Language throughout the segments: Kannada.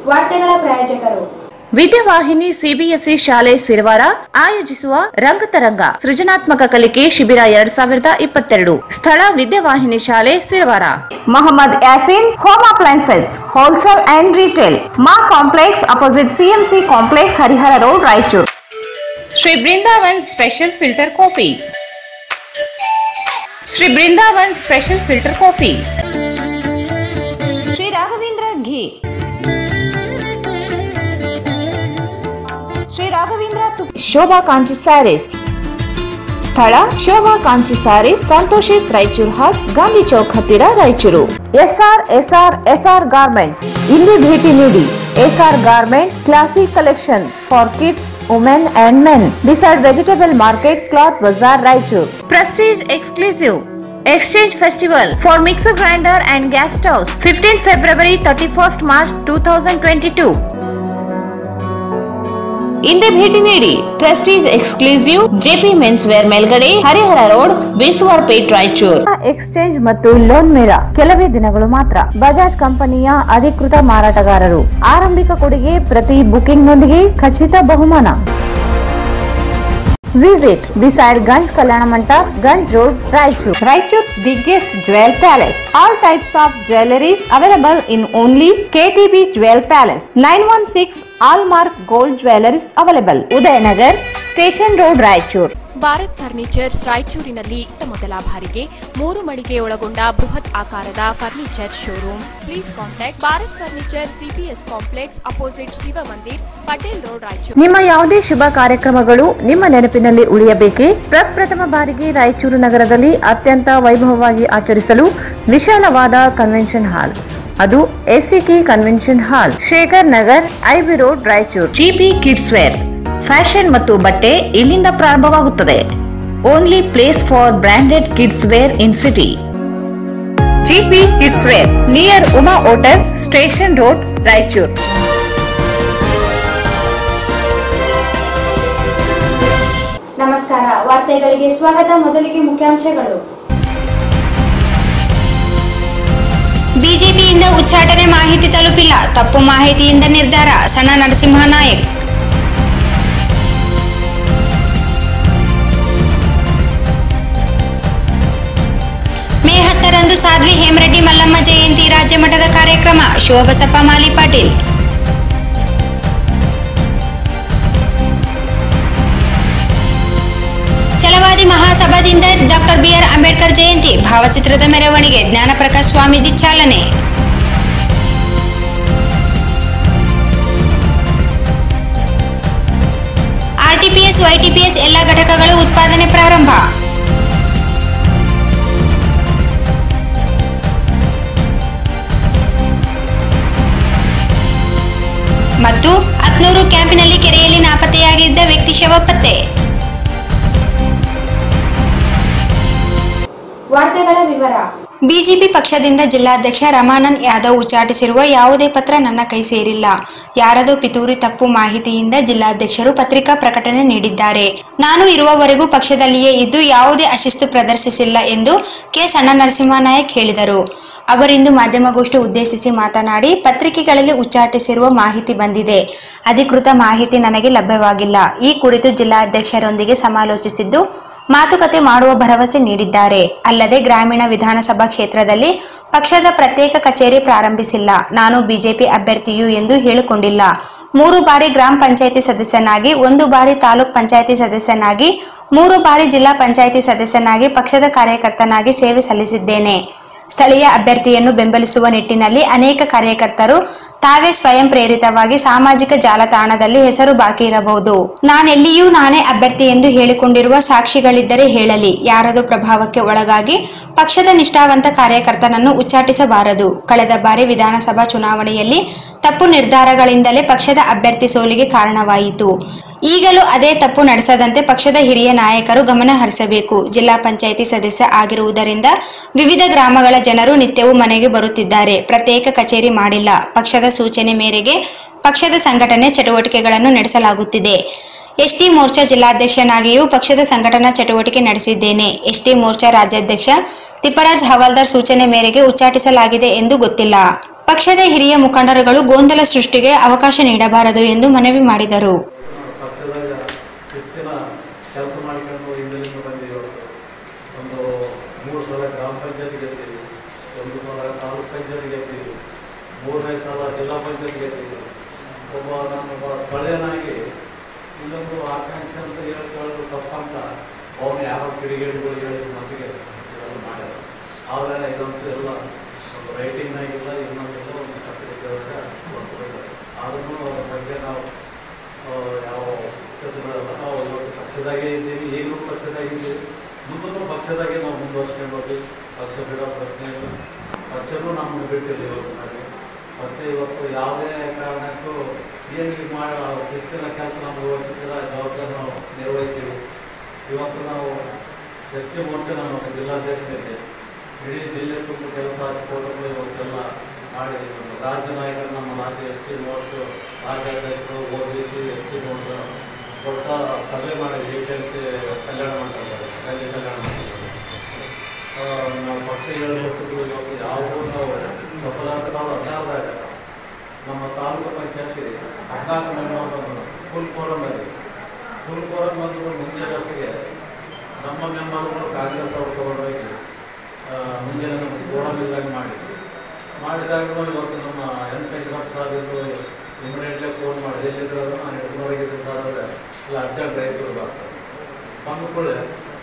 ವಾರ್ತೆಗಳ ಪ್ರಾಯೋಜಕರು ವಿದ್ಯಾವಾಹಿನಿ ಸಿಬಿಎಸ್ಇ ಶಾಲೆ ಸಿರವಾರ ಆಯೋಜಿಸುವ ರಂಗತರಂಗ ಸೃಜನಾತ್ಮಕ ಕಲಿಕೆ ಶಿಬಿರ 2022 ಸ್ಥಳ ವಿದ್ಯಾವಾಹಿನಿ ಶಾಲೆ Sirwar. Mohammed Yasin home appliances wholesale and retail ಮಾ complex opposite CMC complex Harihara road Raichur. Shri Brindavan special filter coffee. Shri Brindavan special filter coffee. Shri Raghavendra ghee. Shri Raghavendra Shobha Kanchi sarees. ಸ್ಥಳ ಶೋಭಾ ಕಾಂಚಿ ಸ್ಯಾರೀಸ್, ಸಂತೋಷಿಸ್ ರಾಯಚೂರು ಹಾಟ್, ಗಾಂಧಿ ಚೌಕ್ ಹತ್ತಿರ ರಾಯಚೂರು. SR garments. ಇಲ್ಲಿ ಭೇಟಿ ನೀಡಿ. SR garment classic collection for kids, women and men beside vegetable market, cloth bazaar, Raichur. Prestige exclusive Exchange Festival for mixer grinder and gas stoves 15th February 31st March 2022. ಇಂದೇ ಭೇಟಿ ನೀಡಿ. Prestige exclusive JP men's wear ಮೇಲ್ಗಡೆ, ಹರಿಹರ ರೋಡ್, ಬೇಸ್ವಾರ್ ಪೇಟ್, ರಾಯಚೂರು. ಎಕ್ಸ್ಚೇಂಜ್ ಮತ್ತು ಲೋನ್ ಮೇಳ ಕೆಲವೇ ದಿನಗಳು ಮಾತ್ರ. ಬಜಾಜ್ ಕಂಪನಿಯ ಅಧಿಕೃತ ಮಾರಾಟಗಾರರು. ಆರಂಭಿಕ ಕೊಡುಗೆ ಪ್ರತಿ ಬುಕಿಂಗ್ ನೊಂದಿಗೆ ಖಚಿತ ಬಹುಮಾನ. Visit beside Ganj Kalyana Mandap, Ganj Road, Raichur. Raichur's biggest jewel palace. All types of jewelries available in only KTB Jewel Palace. 916 Allmark Gold Jewelries available. Udayanagar, Station Road, Raichur. Bharat furnitures ರಾಯಚೂರಿನಲ್ಲಿ ಮೊದಲ ಬಾರಿಗೆ 3 ಮಳಿಗೆ ಒಳಗೊಂಡ ಬೃಹತ್ ಆಕಾರದ furniture showroom. Please contact Bharat furniture, CPS complex opposite Shiva Mandir, Patel road, Raichur. ನಿಮ್ಮ ಯಾವುದೇ ಶುಭ ಕಾರ್ಯಕ್ರಮಗಳು ನಿಮ್ಮ ನೆನಪಿನಲ್ಲಿ ಉಳಿಯಬೇಕೇ? ಪ್ರಪ್ರಥಮ ಬಾರಿಗೆ ರಾಯಚೂರು ನಗರದಲ್ಲಿ ಅತ್ಯಂತ ವೈಭವವಾಗಿ ಆಚರಿಸಲು ವಿಶಾಲವಾದ ಕನ್ವೆನ್ಷನ್ ಹಾಲ್, ಅದು ACK convention hall, Shekhar Nagar, IB road, Raichur. GP kids wear fashion ಮತ್ತು ಬಟ್ಟೆ ಇಲ್ಲಿಂದ ಪ್ರಾರಂಭವಾಗುತ್ತದೆ. Only place for branded kids wear in city. GP kids wear near Uma hotel, station road, Raichur. ನಮಸ್ಕಾರ, ವಾರ್ತೆಗಳಿಗೆ ಸ್ವಾಗತ. ಮೊದಲಿಗೆ ಮುಖ್ಯಾಂಶಗಳು. ಬಿಜೆಪಿಯಿಂದ ಉಚ್ಚಾಟನೆ ಮಾಹಿತಿ ತಲುಪಿಲ್ಲ, ತಪ್ಪು ಮಾಹಿತಿಯಿಂದ ನಿರ್ಧಾರ, ಸಣ್ಣ ನರಸಿಂಹ ನಾಯಕ್. ಮೇ 10ರಂದು ಸಾಧ್ವಿ ಹೇಮರೆಡ್ಡಿ ಮಲ್ಲಮ್ಮ ಜಯಂತಿ ರಾಜ್ಯ ಮಟ್ಟದ ಕಾರ್ಯಕ್ರಮ, ಶಿವಬಸಪ್ಪ ಮಾಲಿ ಪಾಟೀಲ್. ಛಲವಾದಿ ಮಹಾಸಭಾದಿಂದ ಡಾಕ್ಟರ್ ಬಿಆರ್ ಅಂಬೇಡ್ಕರ್ ಜಯಂತಿ ಭಾವಚಿತ್ರದ ಮೆರವಣಿಗೆ, ಜ್ಞಾನಪ್ರಕಾಶ್ ಸ್ವಾಮೀಜಿ ಚಾಲನೆ. ಆರ್ಟಿಪಿಎಸ್ ವೈಟಿಪಿಎಸ್ ಎಲ್ಲ ಘಟಕಗಳು ಉತ್ಪಾದನೆ ಪ್ರಾರಂಭ. ಮತ್ತು ಅತ್ನೂರು ಕ್ಯಾಂಪಿನಲ್ಲಿ ಕೆರೆಯಲ್ಲಿ ನಾಪತ್ತೆಯಾಗಿದ್ದ ವ್ಯಕ್ತಿ ಶವ ಪತ್ತೆ. ವಾರ್ತೆಗಳ ವಿವರ. ಬಿಜೆಪಿ ಪಕ್ಷದಿಂದ ಜಿಲ್ಲಾಧ್ಯಕ್ಷ ರಮಾನಂದ್ ಯಾದವ್ ಉಚ್ಚಾಟಿಸಿರುವ ಯಾವುದೇ ಪತ್ರ ನನ್ನ ಕೈ ಸೇರಿಲ್ಲ, ಯಾರದೋ ಪಿತೂರಿ ತಪ್ಪು ಮಾಹಿತಿಯಿಂದ ಜಿಲ್ಲಾಧ್ಯಕ್ಷರು ಪತ್ರಿಕಾ ಪ್ರಕಟಣೆ ನೀಡಿದ್ದಾರೆ. ನಾನು ಇರುವವರೆಗೂ ಪಕ್ಷದಲ್ಲಿಯೇ ಇದ್ದು ಯಾವುದೇ ಅಶಿಸ್ತು ಪ್ರದರ್ಶಿಸಿಲ್ಲ ಎಂದು ಕೆ ಸಣ್ಣ ನರಸಿಂಹ ನಾಯಕ್ ಹೇಳಿದರು. ಅವರಿಂದು ಮಾಧ್ಯಮಗೋಷ್ಠಿ ಉದ್ದೇಶಿಸಿ ಮಾತನಾಡಿ, ಪತ್ರಿಕೆಗಳಲ್ಲಿ ಉಚ್ಚಾಟಿಸಿರುವ ಮಾಹಿತಿ ಬಂದಿದೆ, ಅಧಿಕೃತ ಮಾಹಿತಿ ನನಗೆ ಲಭ್ಯವಾಗಿಲ್ಲ. ಈ ಕುರಿತು ಜಿಲ್ಲಾಧ್ಯಕ್ಷರೊಂದಿಗೆ ಸಮಾಲೋಚಿಸಿದ್ದು ಮಾತುಕತೆ ಮಾಡುವ ಭರವಸೆ ನೀಡಿದ್ದಾರೆ. ಅಲ್ಲದೆ ಗ್ರಾಮೀಣ ವಿಧಾನಸಭಾ ಕ್ಷೇತ್ರದಲ್ಲಿ ಪಕ್ಷದ ಪ್ರತ್ಯೇಕ ಕಚೇರಿ ಪ್ರಾರಂಭಿಸಿಲ್ಲ. ನಾನು ಬಿಜೆಪಿ ಅಭ್ಯರ್ಥಿಯು ಎಂದು ಹೇಳಿಕೊಂಡಿಲ್ಲ. 3 ಬಾರಿ ಗ್ರಾಮ ಪಂಚಾಯಿತಿ ಸದಸ್ಯನಾಗಿ, 1 ಬಾರಿ ತಾಲೂಕ್ ಪಂಚಾಯಿತಿ ಸದಸ್ಯನಾಗಿ, 3 ಬಾರಿ ಜಿಲ್ಲಾ ಪಂಚಾಯಿತಿ ಸದಸ್ಯನಾಗಿ ಪಕ್ಷದ ಕಾರ್ಯಕರ್ತನಾಗಿ ಸೇವೆ ಸಲ್ಲಿಸಿದ್ದೇನೆ. ಸ್ಥಳೀಯ ಅಭ್ಯರ್ಥಿಯನ್ನು ಬೆಂಬಲಿಸುವ ನಿಟ್ಟಿನಲ್ಲಿ ಅನೇಕ ಕಾರ್ಯಕರ್ತರು ತಾವೇ ಸ್ವಯಂ ಪ್ರೇರಿತವಾಗಿ ಸಾಮಾಜಿಕ ಜಾಲತಾಣದಲ್ಲಿ ಹೆಸರು ಬಾಕಿ ಇರಬಹುದು. ನಾನೆಲ್ಲಿಯೂ ನಾನೇ ಅಭ್ಯರ್ಥಿ ಎಂದು ಹೇಳಿಕೊಂಡಿರುವ ಸಾಕ್ಷಿಗಳಿದ್ದರೆ ಹೇಳಲಿ. ಯಾರದೋ ಪ್ರಭಾವಕ್ಕೆ ಒಳಗಾಗಿ ಪಕ್ಷದ ನಿಷ್ಠಾವಂತ ಕಾರ್ಯಕರ್ತನನ್ನು ಉಚ್ಚಾಟಿಸಬಾರದು. ಕಳೆದ ಬಾರಿ ವಿಧಾನಸಭಾ ಚುನಾವಣೆಯಲ್ಲಿ ತಪ್ಪು ನಿರ್ಧಾರಗಳಿಂದಲೇ ಪಕ್ಷದ ಅಭ್ಯರ್ಥಿ ಸೋಲಿಗೆ ಕಾರಣವಾಯಿತು. ಈಗಲೂ ಅದೇ ತಪ್ಪು ನಡೆಸದಂತೆ ಪಕ್ಷದ ಹಿರಿಯ ನಾಯಕರು ಗಮನ ಹರಿಸಬೇಕು. ಜಿಲ್ಲಾ ಪಂಚಾಯಿತಿ ಸದಸ್ಯ ಆಗಿರುವುದರಿಂದ ವಿವಿಧ ಗ್ರಾಮಗಳ ಜನರು ನಿತ್ಯವೂ ಮನೆಗೆ ಬರುತ್ತಿದ್ದಾರೆ. ಪ್ರತ್ಯೇಕ ಕಚೇರಿ ಮಾಡಿಲ್ಲ. ಪಕ್ಷದ ಸೂಚನೆ ಮೇರೆಗೆ ಪಕ್ಷದ ಸಂಘಟನೆ ಚಟುವಟಿಕೆಗಳನ್ನು ನಡೆಸಲಾಗುತ್ತಿದೆ. ಎಸ್ಟಿ ಮೋರ್ಚಾ ಜಿಲ್ಲಾಧ್ಯಕ್ಷನಾಗಿಯೂ ಪಕ್ಷದ ಸಂಘಟನಾ ಚಟುವಟಿಕೆ ನಡೆಸಿದ್ದೇನೆ. ಎಸ್ಟಿ ಮೋರ್ಚಾ ರಾಜ್ಯಾಧ್ಯಕ್ಷ ತಿಪ್ಪರಾಜ್ ಹವಾಲ್ದಾರ್ ಸೂಚನೆ ಮೇರೆಗೆ ಉಚ್ಚಾಟಿಸಲಾಗಿದೆ ಎಂದು ಗೊತ್ತಿಲ್ಲ. ಪಕ್ಷದ ಹಿರಿಯ ಮುಖಂಡರುಗಳು ಗೊಂದಲ ಸೃಷ್ಟಿಗೆ ಅವಕಾಶ ನೀಡಬಾರದು ಎಂದು ಮನವಿ ಮಾಡಿದರು. ಪಕ್ಷದಾಗ ಶಿಸ್ತಿನ ಕೆಲಸ ಮಾಡಿಕೊಂಡು ಹಿಂದಿನಿಂದ ಬಂದಿದ್ದೀವಿ. ಒಂದು 3 ಸಲ ಗ್ರಾಮ ಪಂಚಾಯತ್ ಗೆದ್ದೀವಿ, 1 ಸಲ ತಾಲೂಕ್ ಪಂಚಾಯತ್ ಗೆದ್ದೀವಿ, 3ನೇ ಸಲ ಜಿಲ್ಲಾ ಪಂಚಾಯತ್ ಗೆದ್ದೀವಿ. ನಾನೊಬ್ಬ ಸ್ಥಳೀಯನಾಗಿ ಇಲ್ಲೊಂದು ಆಕಾಂಕ್ಷೆ ಅಂತ ಹೇಳೋದು ತಪ್ಪಂತ ಅವನು ಯಾವ ಕಿಡಿಗೇಡಿಗಳು ಹೇಳಿದ ಮನಸ್ಸಿಗೆ ಇದೆಲ್ಲ ಮಾಡ್ಯಾರ. ಆದರೆ ಇದಂತೂ ಎಲ್ಲ ಒಂದು ರೈಟಿಂಗ್ನಾಗಿಲ್ಲ, ಇನ್ನೊಂದಿಲ್ಲ, ಒಂದು ಪತ್ರಿಕೆಯೊಳಗ ಬರ್ತಿದ್ದಾರೆ. ಆದ್ರೂ ಅದ್ರ ಬಗ್ಗೆ ನಾವು ಯಾವ ನಾವು ಇವತ್ತು ಪಕ್ಷದಾಗೆ ಇದ್ದೀವಿ, ಈಗಲೂ ಪಕ್ಷದಾಗಿದ್ದೀವಿ, ಮುಂದೂ ಪಕ್ಷದಾಗೆ ನಾವು ಮುಂದುವರ್ಸ್ಕೊಂಡು ಹೋಗ್ತೀವಿ. ಪಕ್ಷ ಬಿಡೋ ಪ್ರಶ್ನೆ ಇಲ್ಲ, ಪಕ್ಷನೂ ನಮ್ಮನ್ನು ಬಿಟ್ಟಿಲ್ಲ. ಇವತ್ತು ನನಗೆ ಪಕ್ಷ ಇವತ್ತು ಯಾವುದೇ ಕಾರಣಕ್ಕೂ ಏನು ಮಾಡೋ ಶಿಸ್ತಿನ ಕೆಲಸ ನಮಗೆ ವಹಿಸಿದ ಜವಾಬ್ದಾರಿ ನಾವು ನಿರ್ವಹಿಸಿವಿ. ಇವತ್ತು ನಾವು ಎಸ್.ಟಿ. ಮೋರ್ಚೆ ನಮ್ಮ ಜಿಲ್ಲಾಧ್ಯಕ್ಷರಿಗೆ ಇಡೀ ಜಿಲ್ಲೆ ತುಂಬ ಕೆಲಸ ಹಾಕಿಕೊಂಡು ಇವತ್ತೆಲ್ಲ ಮಾಡಿ ರಾಜ್ಯ ನಾಯಕರು, ನಮ್ಮ ರಾಜ್ಯ ಎಸ್.ಟಿ. ಮೋರ್ಚು ರಾಜ್ಯಾಧ್ಯಕ್ಷರು, OBC SC ಮೋರ್ಚು ದೊಡ್ಡ ಸಭೆ ಮಾಡಿ ಏಜೆನ್ಸಿ ಕಲ್ಯಾಣ ಮಾಡ್ತಾರೆ, ರಾಜ್ಯ ಕಲ್ಯಾಣ ಮಾಡ್ತಾರೆ. ನಾವು ಪಕ್ಷ ಹೇಳಿಕೊಟ್ಟಿದ್ದು ಇವತ್ತು ಯಾವುದೂ ನಾವು 2016ದಾಗ ನಮ್ಮ ತಾಲೂಕು ಪಂಚಾಯತಿ 14 ಮೆಂಬರ್ ಫುಲ್ ಫೋರಮ್ ಅಲ್ಲಿ ಬಂದು ಮುಂದಿನ ವರ್ಷಕ್ಕೆ ನಮ್ಮ ಮೆಂಬರ್ಗಳು ಕಾಂಗ್ರೆಸ್ ಅವರು ತಗೊಂಡೋಗಿ ಮುಂದಿನ ನಮ್ಮ ಗೋಡಂಬಿದಾಗ ಮಾಡಿದಾಗ ಇವತ್ತು ನಮ್ಮ ಎನ್ ಶಂಕರಪ್ಪ ಇಮಿಡಿಯೇಟ್ಲಿ ಫೋನ್ ಮಾಡಿ ಎಲ್ಲಿದ್ರು ನಾನು ಎದುರುವರೆಗಿದ್ದು ಸರ್ ಅಂದರೆ ಇಲ್ಲ ಅರ್ಜೆಂಟ್ ರೈತರು ಬರ್ತಾರೆ. ಬಂದುಕೊಳ್ಳೆ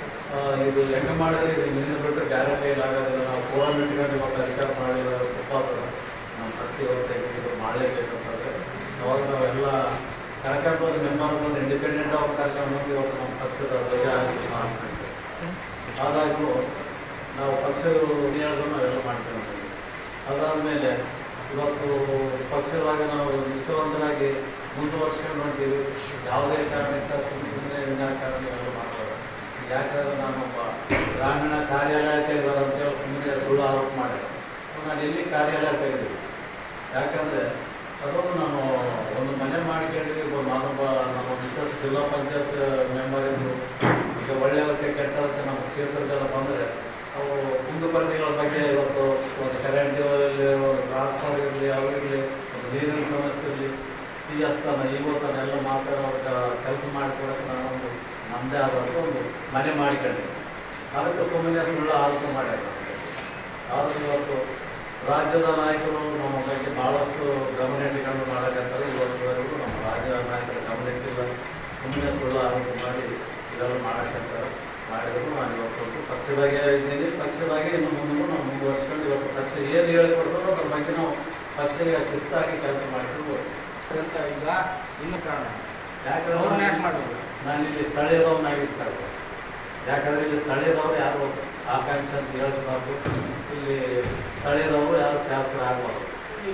ಇದು ಹೆಂಗೆ ಮಾಡಿದ್ರೆ ಇದು ನಿನ್ನೆ ಬಿಟ್ಟರೆ ಗ್ಯಾರಂಟಿ ಆಗೋದಿಲ್ಲ, ನಾವು ಫೋನ್ ಇಟ್ಕೊಂಡು ಇವತ್ತು ಅಧಿಕಾರ ಮಾಡಲಿಲ್ಲ, ತಪ್ಪಾದ್ರೆ ನಮ್ಮ ಪಕ್ಷ ಇವತ್ತು ಇದು ಮಾಡಲೇಬೇಕಂತಂದರೆ ಅವಾಗ ನಾವೆಲ್ಲ ಕರ್ಕೊಂಡು ಮೆಂಬರ್ಗಳು ಇಂಡಿಪೆಂಡೆಂಟ್ ಆಗಿ ಕರ್ಕೊಂಡು ಇವತ್ತು ನಮ್ಮ ಪಕ್ಷದ ಧ್ವಜ ಹಾಕಿ ಆದಾಗೂ ನಾವು ಪಕ್ಷದ ಹೇಳೋದು ನಾವೆಲ್ಲ ಮಾಡ್ತೀವಿ. ಅದಾದಮೇಲೆ ಇವತ್ತು ಪಕ್ಷದಾಗ ನಾವು ನಿಷ್ಠಾವಂತರಾಗಿ ಮುಂದುವರ್ಸ್ಕೊಂಡು ಹೊಂಟೀವಿ. ಯಾವುದೇ ಕಾರಣಕ್ಕೆ ಸುಮ್ಮನೆ ವಿನಾಕಾರಣ ಎಲ್ಲ ಮಾಡ್ತಾರೆ. ಯಾಕಂದರೆ ನಾನೊಬ್ಬ ಗ್ರಾಮೀಣ ಕಾರ್ಯಾಲಯ ತೆಗೆದಾರ ಅಂತೇಳಿ ಸುಮ್ಮನೆ ಸುಳ್ಳು ಆರೋಪ ಮಾಡಿದೆ. ನಾನು ಎಲ್ಲಿ ಕಾರ್ಯಾಲಯ ತೆಗೆದಿವಿ, ಯಾಕಂದರೆ ಅದೊಂದು ನಾನು ಒಂದು ಮನೆ ಮಾಡ್ಕೊಂಡಿದ್ವಿ. ನಾನೊಬ್ಬ ನಮ್ಮ ಮಿಸಸ್ ಜಿಲ್ಲಾ ಪಂಚಾಯತ್ ಮೆಂಬರ್ ಇದ್ದು ಈಗ ಒಳ್ಳೆಯವಕ್ಕೆ ಕೆಟ್ಟದಕ್ಕೆ ನಮ್ಮ ಕ್ಷೇತ್ರದೆಲ್ಲ ಬಂದರೆ ಅವು ಮುಂದುವರೆದಿಗಳ ಬಗ್ಗೆ ಇವತ್ತು ಒಂದು ಕರೆಂಟ್ ಇರಲಿ, ಒಂದು ಟ್ರಾನ್ಸ್ಫಾರ್ ಇರಲಿ, ಅವರಿರಲಿ, ಒಂದು ನೀರಿನ ಸಮಸ್ಯೆ ಇರಲಿ, CS ತನ ಎಲ್ಲ ಮಾತಾಡೋ ಕೆಲಸ ಮಾಡಿಕೊಡೋಕ್ಕೆ ನಾನೊಂದು ನಮ್ಮದೇ ಆದಂಥ ಒಂದು ಮನೆ ಮಾಡಿಕೊಂಡಿದ್ದೆ. ಅದಕ್ಕೆ ಸುಮ್ಮನೆ ಸುಳ್ಳು ಆರೋಪ ಮಾಡ್ಯಾರ. ಆದರೆ ಇವತ್ತು ರಾಜ್ಯದ ನಾಯಕರು ನಮ್ಮ ಬಗ್ಗೆ ಭಾಳಷ್ಟು ಗಮನ ಇಟ್ಟುಕೊಂಡು ಮಾಡೋಕ್ಕಂತಾರೆ. ಇವತ್ತುವರೆಗೂ ನಮ್ಮ ರಾಜ್ಯದ ನಾಯಕರ ಗಮನ ಇಟ್ಟಿಲ್ಲ, ಸುಮ್ಮನೆ ಸುಳ್ಳು ಆರೋಪ ಮಾಡಿ ಇದೆಲ್ಲ ಮಾಡೋಕ್ಕಂತಾರೆ. ಮಾಡಿದ್ರು ನಾನು ಇವತ್ತು ಪಕ್ಷದಾಗೆ ಇದ್ದೀನಿ. ಪಕ್ಷದಾಗೆ ಇನ್ನು ಮುಂದೆ ನಾವು ಮುಂದುವರ್ಸ್ಕೊಂಡು ಇವತ್ತು ಪಕ್ಷ ಏನು ಹೇಳಿಕೊಡ್ತಾರೋ ಅದ್ರ ಬಗ್ಗೆ ನಾವು ಪಕ್ಷಕ್ಕೆ ಶಿಸ್ತಾಗಿ ಕೆಲಸ ಮಾಡಿದ್ರು ಅಂತ. ಈಗ ಇನ್ನೂ ಕಾರಣ ಯಾಕಂದ್ರೆ ಯಾಕೆ ಮಾಡೋದು, ನಾನು ಇಲ್ಲಿ ಸ್ಥಳೀಯದವನಾಗಿದ್ದು ಸರ್. ಯಾಕಂದರೆ ಇಲ್ಲಿ ಸ್ಥಳೀಯದವರು ಯಾರು ಆಕಾಂಕ್ಷೆ ಅಂತ ಹೇಳ್ಬಾರ್ದು, ಇಲ್ಲಿ ಸ್ಥಳೀಯದವರು ಯಾರು ಶಾಸಕರು ಆಗ್ಬಾರ್ದು.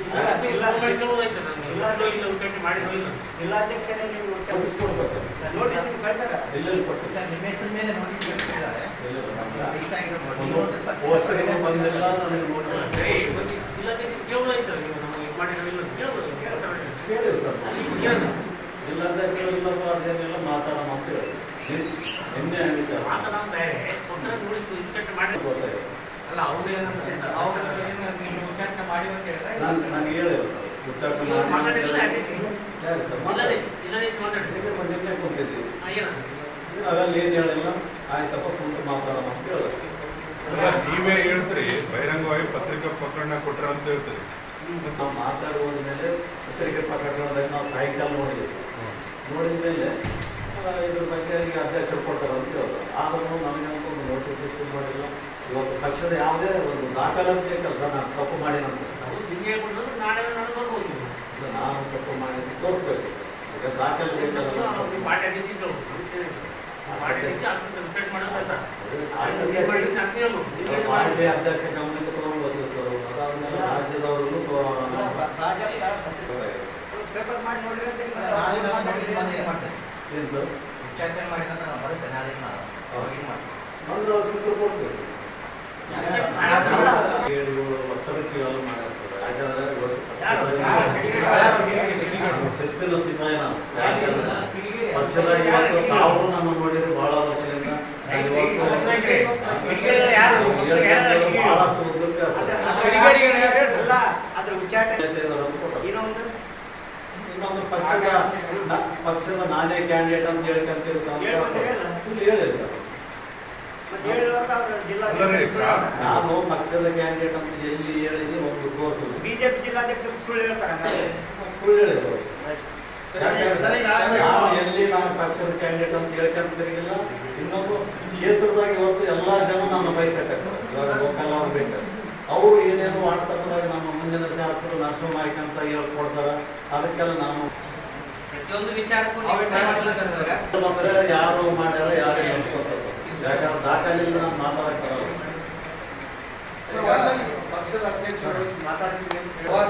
ಜಿಲ್ಲಾಧ್ಯಕ್ಷರು ಇಲ್ಲಪ್ಪ ಅದೇನೆಲ್ಲ ಮಾತಾಡೋಣ ಅಂತ ಹೇಳಿ ನಿನ್ನೆ ಅಲ್ಲ ಅವ್ರೇನು ಉಚ್ಚಾಟನೆ ಮಾಡಿ ಅಂತ ಹೇಳಿದ್ರೆ ನಾನು ಹೇಳಿಲ್ಲ ಸರ್. ಉಚ್ಚಾಟನೆ ಕೂತಿದ್ವಿ ಅವೆಲ್ಲ ಏನು ಹೇಳಿಲ್ಲ. ಆಯ್ತಪ್ಪ ಕುಂತು ಮಾತಾಡೋಣ ಅಂತ ಹೇಳಿದ್ರು. ನೀವೇ ಹೇಳ್ಸ್ರಿ, ಬಹಿರಂಗವಾಗಿ ಪತ್ರಿಕಾ ಪ್ರಕರಣ ಕೊಟ್ರ ಅಂತ ಹೇಳ್ತೀರಿ. ನಾವು ಮಾತಾಡುವುದ ಮೇಲೆ ಪತ್ರಿಕೆ ಪ್ರಕರಣದಲ್ಲಿ ನಾವು ಸಾಯಂಕಾಲ ನೋಡಿದ್ವಿ. ನೋಡಿದ ಮೇಲೆ ಇದ್ರ ಬಗ್ಗೆ ಈಗ ಅಧ್ಯಕ್ಷರು ಕೊಡ್ತಾರೆ ಅಂತ ಹೇಳಿದ್ರು. ಆದರೂ ನಮಗಂತೂ ಒಂದು ನೋಟಿಸ್ ಇಶ್ಯೂ ಮಾಡಿಲ್ಲ. ಇವತ್ತು ಪಕ್ಷದ ಯಾವುದೇ ಒಂದು ದಾಖಲಾತಿ ಕೆಲಸ ನಾನು ತಪ್ಪು ಮಾಡಿನಂತ ನಾನು ತಪ್ಪು ಮಾಡಿ ತೋರಿಸ್ಬೇಕು. ಈಗ ದಾಖಲೆ ಪಾರ್ಟಿ ಅಧ್ಯಕ್ಷ ಗಮನಕ್ಕೆ ತಗೊಂಡು ಗೊತ್ತಿರ್ತಾರೆ. ಅದಾದ್ಮೇಲೆ ರಾಜ್ಯದವರನ್ನು ಏನು ಸರ್ ಉಚ್ಚಾಟನೆ ಮಾಡಿದ ಬರುತ್ತೆ ನಾಳೆ ಅಂದ್ರೆ ಅವ್ರು ಕೊಡ್ತೀವಿ. ಒತ್ತಡಕ್ಕೆ ಇವೆಲ್ಲ ಮಾಡಿರ್ತಾರೆ. ಯಾಕಂದ್ರೆ ಶಿಸ್ತಿನ ಸಿಪಾಯಿ ನಾವು. ಪಕ್ಷದ ಇವತ್ತು ತಾವು ನಮ್ಮ ನೋಡಿದ್ರೆ ಬಹಳ ವರ್ಷದಿಂದ ಬಹಳಷ್ಟು ಉದ್ದಕ್ಕೆ ಪಕ್ಷದ ನಾನೇ ಕ್ಯಾಂಡಿಡೇಟ್ ಅಂತ ಹೇಳ್ಕೊಂತಿರ್ತಾರೆ ಹೇಳಿದೆ ಸರ್. ನಾನು ಪಕ್ಷದ ಕ್ಯಾಂಡಿಡೇಟ್ ಅಂತ ಎಲ್ಲಿ ಹೇಳಿದ್ರೆ ಒಂದು ತೋರಿಸಲು ಬಿಜೆಪಿ ಜಿಲ್ಲಾಧ್ಯಕ್ಷರು ಸುಳ್ಳು ಹೇಳ್ತಾರೆ. ಸುಳ್ಳು ಹೇಳಿದ್ರು. ಎಲ್ಲಿ ನಾನು ಪಕ್ಷದ ಕ್ಯಾಂಡಿಡೇಟ್ ಅಂತ ಹೇಳ್ಕೊಂತಿರ್ಲಿಲ್ಲ. ಇನ್ನೊಂದು ಕ್ಷೇತ್ರದಾಗ ಇವತ್ತು ಎಲ್ಲಾ ಜನ ನನ್ನ ಬಯಸಕತ್ತಾರೆ. ಇವಾಗ ಲೋಕಲ್ ಅವ್ರು ಬೇಕು, ಅವರು ಏನೇನು ವಾಟ್ಸಪ್ದಾಗ ನಮ್ಮ ಮುಂದಿನ ಶಾಸಕರು ನರ್ಸು ನಾಯ್ಕ ಅಂತ ಹೇಳ್ಕೊಡ್ತಾರ. ಅದಕ್ಕೆಲ್ಲ ನಾನು ಪ್ರತಿಯೊಂದು ವಿಚಾರಕ್ಕೂ ಬಂದ್ರೆ ಯಾರು ಮಾಡ್ಯಾರ ಯಾರು ಹೇಳ್ಕೊತಾರೆ. ಯಾಕಂದ್ರೆ ದಾಖಲಿಲ್ಲ ನಾನು ಮಾತಾಡಕ್ಕಾಗಲ್ಲ. ಪಕ್ಷದ ಅಧ್ಯಕ್ಷರು ಮಾತಾಡ್ತೀವಿ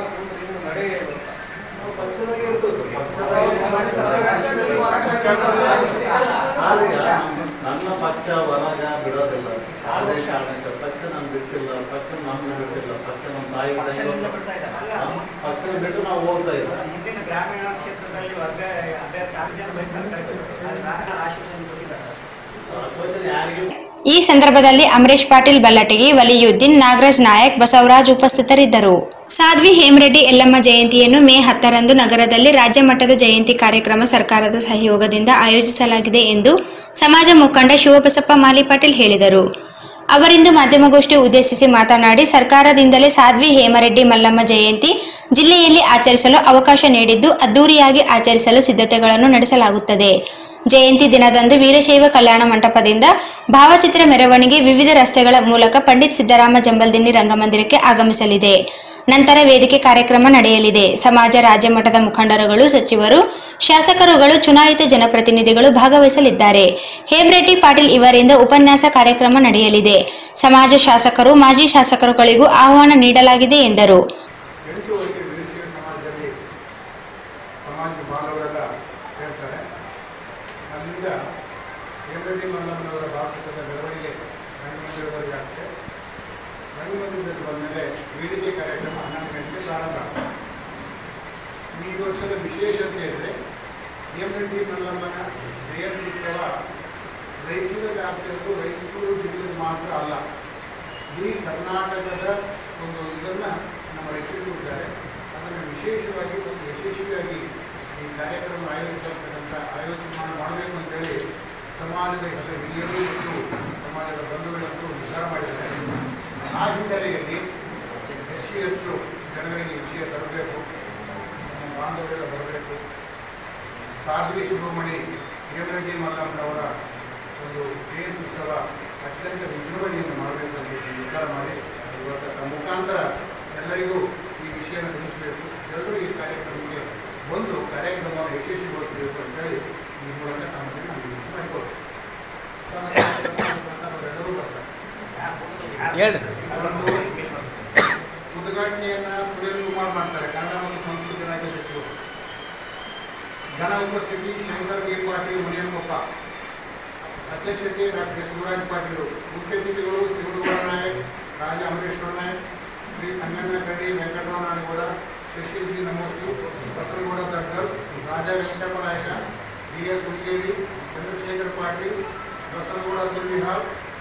ಪಕ್ಷದಾಗ ಇರ್ತದೆ. ನನ್ನ ಪಕ್ಷ ವರಾಜ ಬಿಡೋದಿಲ್ಲ. ಪಕ್ಷ ನಾನು ಬಿಟ್ಟಿಲ್ಲ, ಪಕ್ಷ ನಮ್ಮನ್ನು ಬಿಟ್ಟಿಲ್ಲ, ಪಕ್ಷ ನಮ್ಮ ತಾಯಿ ಪಕ್ಷನ ಬಿಟ್ಟು ನಾವು ಹೋಗ್ತಾ ಇಲ್ಲ. ಮುಂದಿನ ಗ್ರಾಮೀಣ ಕ್ಷೇತ್ರದಲ್ಲಿ ಆಶ್ವಾಸನೆ ಯಾರಿಗೂ. ಈ ಸಂದರ್ಭದಲ್ಲಿ ಅಮರೇಶ್ ಪಾಟೀಲ್ ಬಲ್ಲಟಗಿ, ವಲಿಯುದ್ದೀನ್, ನಾಗರಾಜ್ ನಾಯಕ್, ಬಸವರಾಜ್ ಉಪಸ್ಥಿತರಿದ್ದರು. ಸಾಧ್ವಿ ಹೇಮರೆಡ್ಡಿ ಯಲ್ಲಮ್ಮ ಜಯಂತಿಯನ್ನು ಮೇ 10ರಂದು ನಗರದಲ್ಲಿ ರಾಜ್ಯ ಮಟ್ಟದ ಜಯಂತಿ ಕಾರ್ಯಕ್ರಮ ಸರ್ಕಾರದ ಸಹಯೋಗದಿಂದ ಆಯೋಜಿಸಲಾಗಿದೆ ಎಂದು ಸಮಾಜ ಮುಖಂಡ ಶಿವಬಸಪ್ಪ ಮಾಲಿಪಾಟೀಲ್ ಹೇಳಿದರು. ಅವರಿಂದು ಮಾಧ್ಯಮಗೋಷ್ಠಿ ಉದ್ದೇಶಿಸಿ ಮಾತನಾಡಿ, ಸರ್ಕಾರದಿಂದಲೇ ಸಾಧ್ವಿ ಹೇಮರೆಡ್ಡಿ ಮಲ್ಲಮ್ಮ ಜಯಂತಿ ಜಿಲ್ಲೆಯಲ್ಲಿ ಆಚರಿಸಲು ಅವಕಾಶ ನೀಡಿದ್ದು ಅದ್ದೂರಿಯಾಗಿ ಆಚರಿಸಲು ಸಿದ್ಧತೆಗಳನ್ನು ನಡೆಸಲಾಗುತ್ತದೆ. ಜಯಂತಿ ದಿನದಂದು ವೀರಶೈವ ಕಲ್ಯಾಣ ಮಂಟಪದಿಂದ ಭಾವಚಿತ್ರ ಮೆರವಣಿಗೆ ವಿವಿಧ ರಸ್ತೆಗಳ ಮೂಲಕ ಪಂಡಿತ್ ಸಿದ್ದರಾಮ ಜಂಬಲ್ದಿನ್ನಿ ರಂಗಮಂದಿರಕ್ಕೆ ಆಗಮಿಸಲಿದೆ. ನಂತರ ವೇದಿಕೆ ಕಾರ್ಯಕ್ರಮ ನಡೆಯಲಿದೆ. ಸಮಾಜ, ರಾಜ್ಯ ಮಟ್ಟದ ಮುಖಂಡರುಗಳು, ಸಚಿವರು, ಶಾಸಕರುಗಳು, ಚುನಾಯಿತ ಜನಪ್ರತಿನಿಧಿಗಳು ಭಾಗವಹಿಸಲಿದ್ದಾರೆ. ಹೇಮರೆಡ್ಡಿ ಪಾಟೀಲ್ ಇವರಿಂದ ಉಪನ್ಯಾಸ ಕಾರ್ಯಕ್ರಮ ನಡೆಯಲಿದೆ. ಸಮಾಜ ಶಾಸಕರು, ಮಾಜಿ ಶಾಸಕರುಗಳಿಗೂ ಆಹ್ವಾನ ನೀಡಲಾಗಿದೆ ಎಂದರು. ಹೇಮರೆಡ್ಡಿ ಮಲ್ಲಮ್ಮನವರ ಭಾವಚಿತ್ರದ ಮೆರವಣಿಗೆ ರಂಗಮಂದಿರದವರೆಗೆ ಆಗ್ತದೆ. ರಂಗಮಂದಿರದಲ್ಲಿ ಬಂದಮೇಲೆ ವೇದಿಕೆ ಕಾರ್ಯಕ್ರಮ 11 ಗಂಟೆಗೆ ಪ್ರಾರಂಭ ಆಗ್ತದೆ. ಈ ವರ್ಷದ ವಿಶೇಷತೆ ಅಂದರೆ ಹೇಮರೆಡ್ಡಿ ಮಲ್ಲಮ್ಮನ ಜಯಂತ್ಯುತ್ಸವ ರಾಯಚೂರು ವ್ಯಾಪ್ತಿಯಲ್ಲೂ ರಾಯಚೂರು ಜಿಲ್ಲೆ ಮಾತ್ರ ಅಲ್ಲ, ಇಡೀ ಕರ್ನಾಟಕದ ಒಂದು ಇದನ್ನು ನಮ್ಮ ರಾಯಚೂರು ಇದ್ದಾರೆ. ಅದನ್ನು ವಿಶೇಷವಾಗಿ ಒಂದು ಯಶಸ್ವಿಯಾಗಿ ಈ ಕಾರ್ಯಕ್ರಮ ಆಯೋಜನೆ ಮಾಡಬೇಕು ಅಂತೇಳಿ ಸಮಾಜದ ಎಲ್ಲ ಹಿರಿಯರು ಮತ್ತು ಸಮಾಜದ ಬಂಧುಗಳಂತೂ ನಿರ್ಧಾರ ಮಾಡಿದ್ದಾರೆ. ಆ ಹಿನ್ನೆಲೆಯಲ್ಲಿ ಹೆಚ್ಚು ಜನಗಳಿಗೆ ವಿಷಯ ತರಬೇಕು, ನಮ್ಮ ಬಾಂಧವರೆಲ್ಲ ಬರಬೇಕು. ಸಾಧ್ವಿ ಸುಬ್ರಹ್ಮಣಿ ಹೇಮರೆಡ್ಡಿ ಮಲ್ಲಮ್ಮನವರ ಒಂದು ಜಯಂತಿ ಉತ್ಸವ ಅತ್ಯಂತ ವಿಜೃಂಭಣೆಯನ್ನು ಮಾಡಬೇಕು ಅಂತ ನಿರ್ಧಾರ ಮಾಡಿ ಇವತ್ತು ಮುಖಾಂತರ ಎಲ್ಲರಿಗೂ ಈ ವಿಷಯವನ್ನು ತಿಳಿಸಬೇಕು. ಎಲ್ಲರೂ ಈ ಕಾರ್ಯಕ್ರಮಕ್ಕೆ ಒಂದು ಕಾರ್ಯಕ್ರಮವನ್ನು ಯಶಸ್ವಿಗೊಳಿಸಬೇಕು ಅಂತೇಳಿ ಈ ಮೂಲಕ ತಮ್ಮಲ್ಲಿ ನಾನು ಮಾಡಿಕೊಡ್ತೀನಿ. ಅವರೆಲ್ಲರೂ ಬರ್ತಾರೆ. ಉದ್ಘಾಟನೆಯನ್ನು ಸುರೇಂದ್ರ ಕುಮಾರ್ ಮಾಡ್ತಾರೆ, ಕನ್ನಡ ಮತ್ತು ಸಂಸ್ಕೃತಿ ರಾಜ್ಯ ಸಚಿವರು. ಜನ ಉಪಸ್ಥಿತಿ ಶಂಕರ್ ಕೆ ಪಾಟೀಲ್, ಮುನಿಯಮ್ಮಪ್ಪ. ಅಧ್ಯಕ್ಷತೆ ಡಾಕ್ಟರ್ ಶಿವರಾಜ್ ಪಾಟೀಲ್. ಮುಖ್ಯ ಅತಿಥಿಗಳು ಶಿವಗೌಡ ನಾಯಕ್, ರಾಜ Amareshwara Nayak, Shri Sanganna Kaddi, Venkatarao Nadagouda, Shashil G Namoshi, Basavagouda Dargar, Raja Venkatappa Nayaka, D S. Huligeri, Chandrashekhar Patil, Basavagouda Durvihal,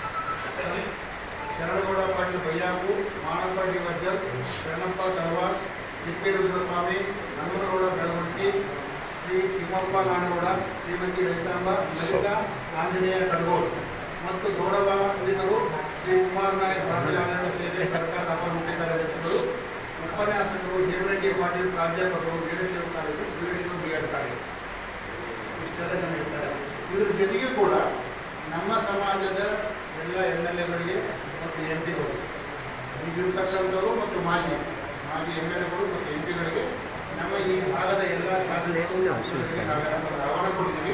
Sharanagouda Patil Bayyapu, Manappa D. Vajjal, Sharanappa Talwar, Tipperudraswamy, Hanumanagouda Belagunti, Shri Timmappa Nadagouda, Shrimati Raitamba, Lalitha Anjaneya Kadagol ಮತ್ತು ಗೌರವಾನ್ವಿತರು ಶ್ರೀ ಕುಮಾರ್ ನಾಯಕ್, ಭಾರತೀಯ ಆಡಳಿತ ಸೇವೆ ಸರ್ಕಾರದ ಅಪರ ಮುಖ್ಯ ಕಾರ್ಯದರ್ಶಿಗಳು, ಉಪನ್ಯಾಸಕರು ಹೇಮರೆಡ್ಡಿ ಪಾಟೀಲ್, ಪ್ರಾಧ್ಯಾಪಕರು, Veerashaiva college, Veerashaiva B Ed college, ಇಷ್ಟೆಲ್ಲ ಜನ ಇರ್ತಾರೆ. ಇದ್ರ ಜೊತೆಗೆ ಕೂಡ ನಮ್ಮ ಸಮಾಜದ ಎಲ್ಲ MLA-ಗಳಿಗೆ ಮತ್ತು MP-ಗಳು, ಈಗಿರ್ತಕ್ಕಂಥವರು ಮತ್ತು ಮಾಜಿ MLA-ಗಳು ಮತ್ತು MP-ಗಳಿಗೆ ನಮ್ಮ ಈ ಭಾಗದ ಎಲ್ಲ ಶಾಸಕರು ನಾವೆಲ್ಲ ಆಹ್ವಾನ ಕೊಡ್ತೀವಿ.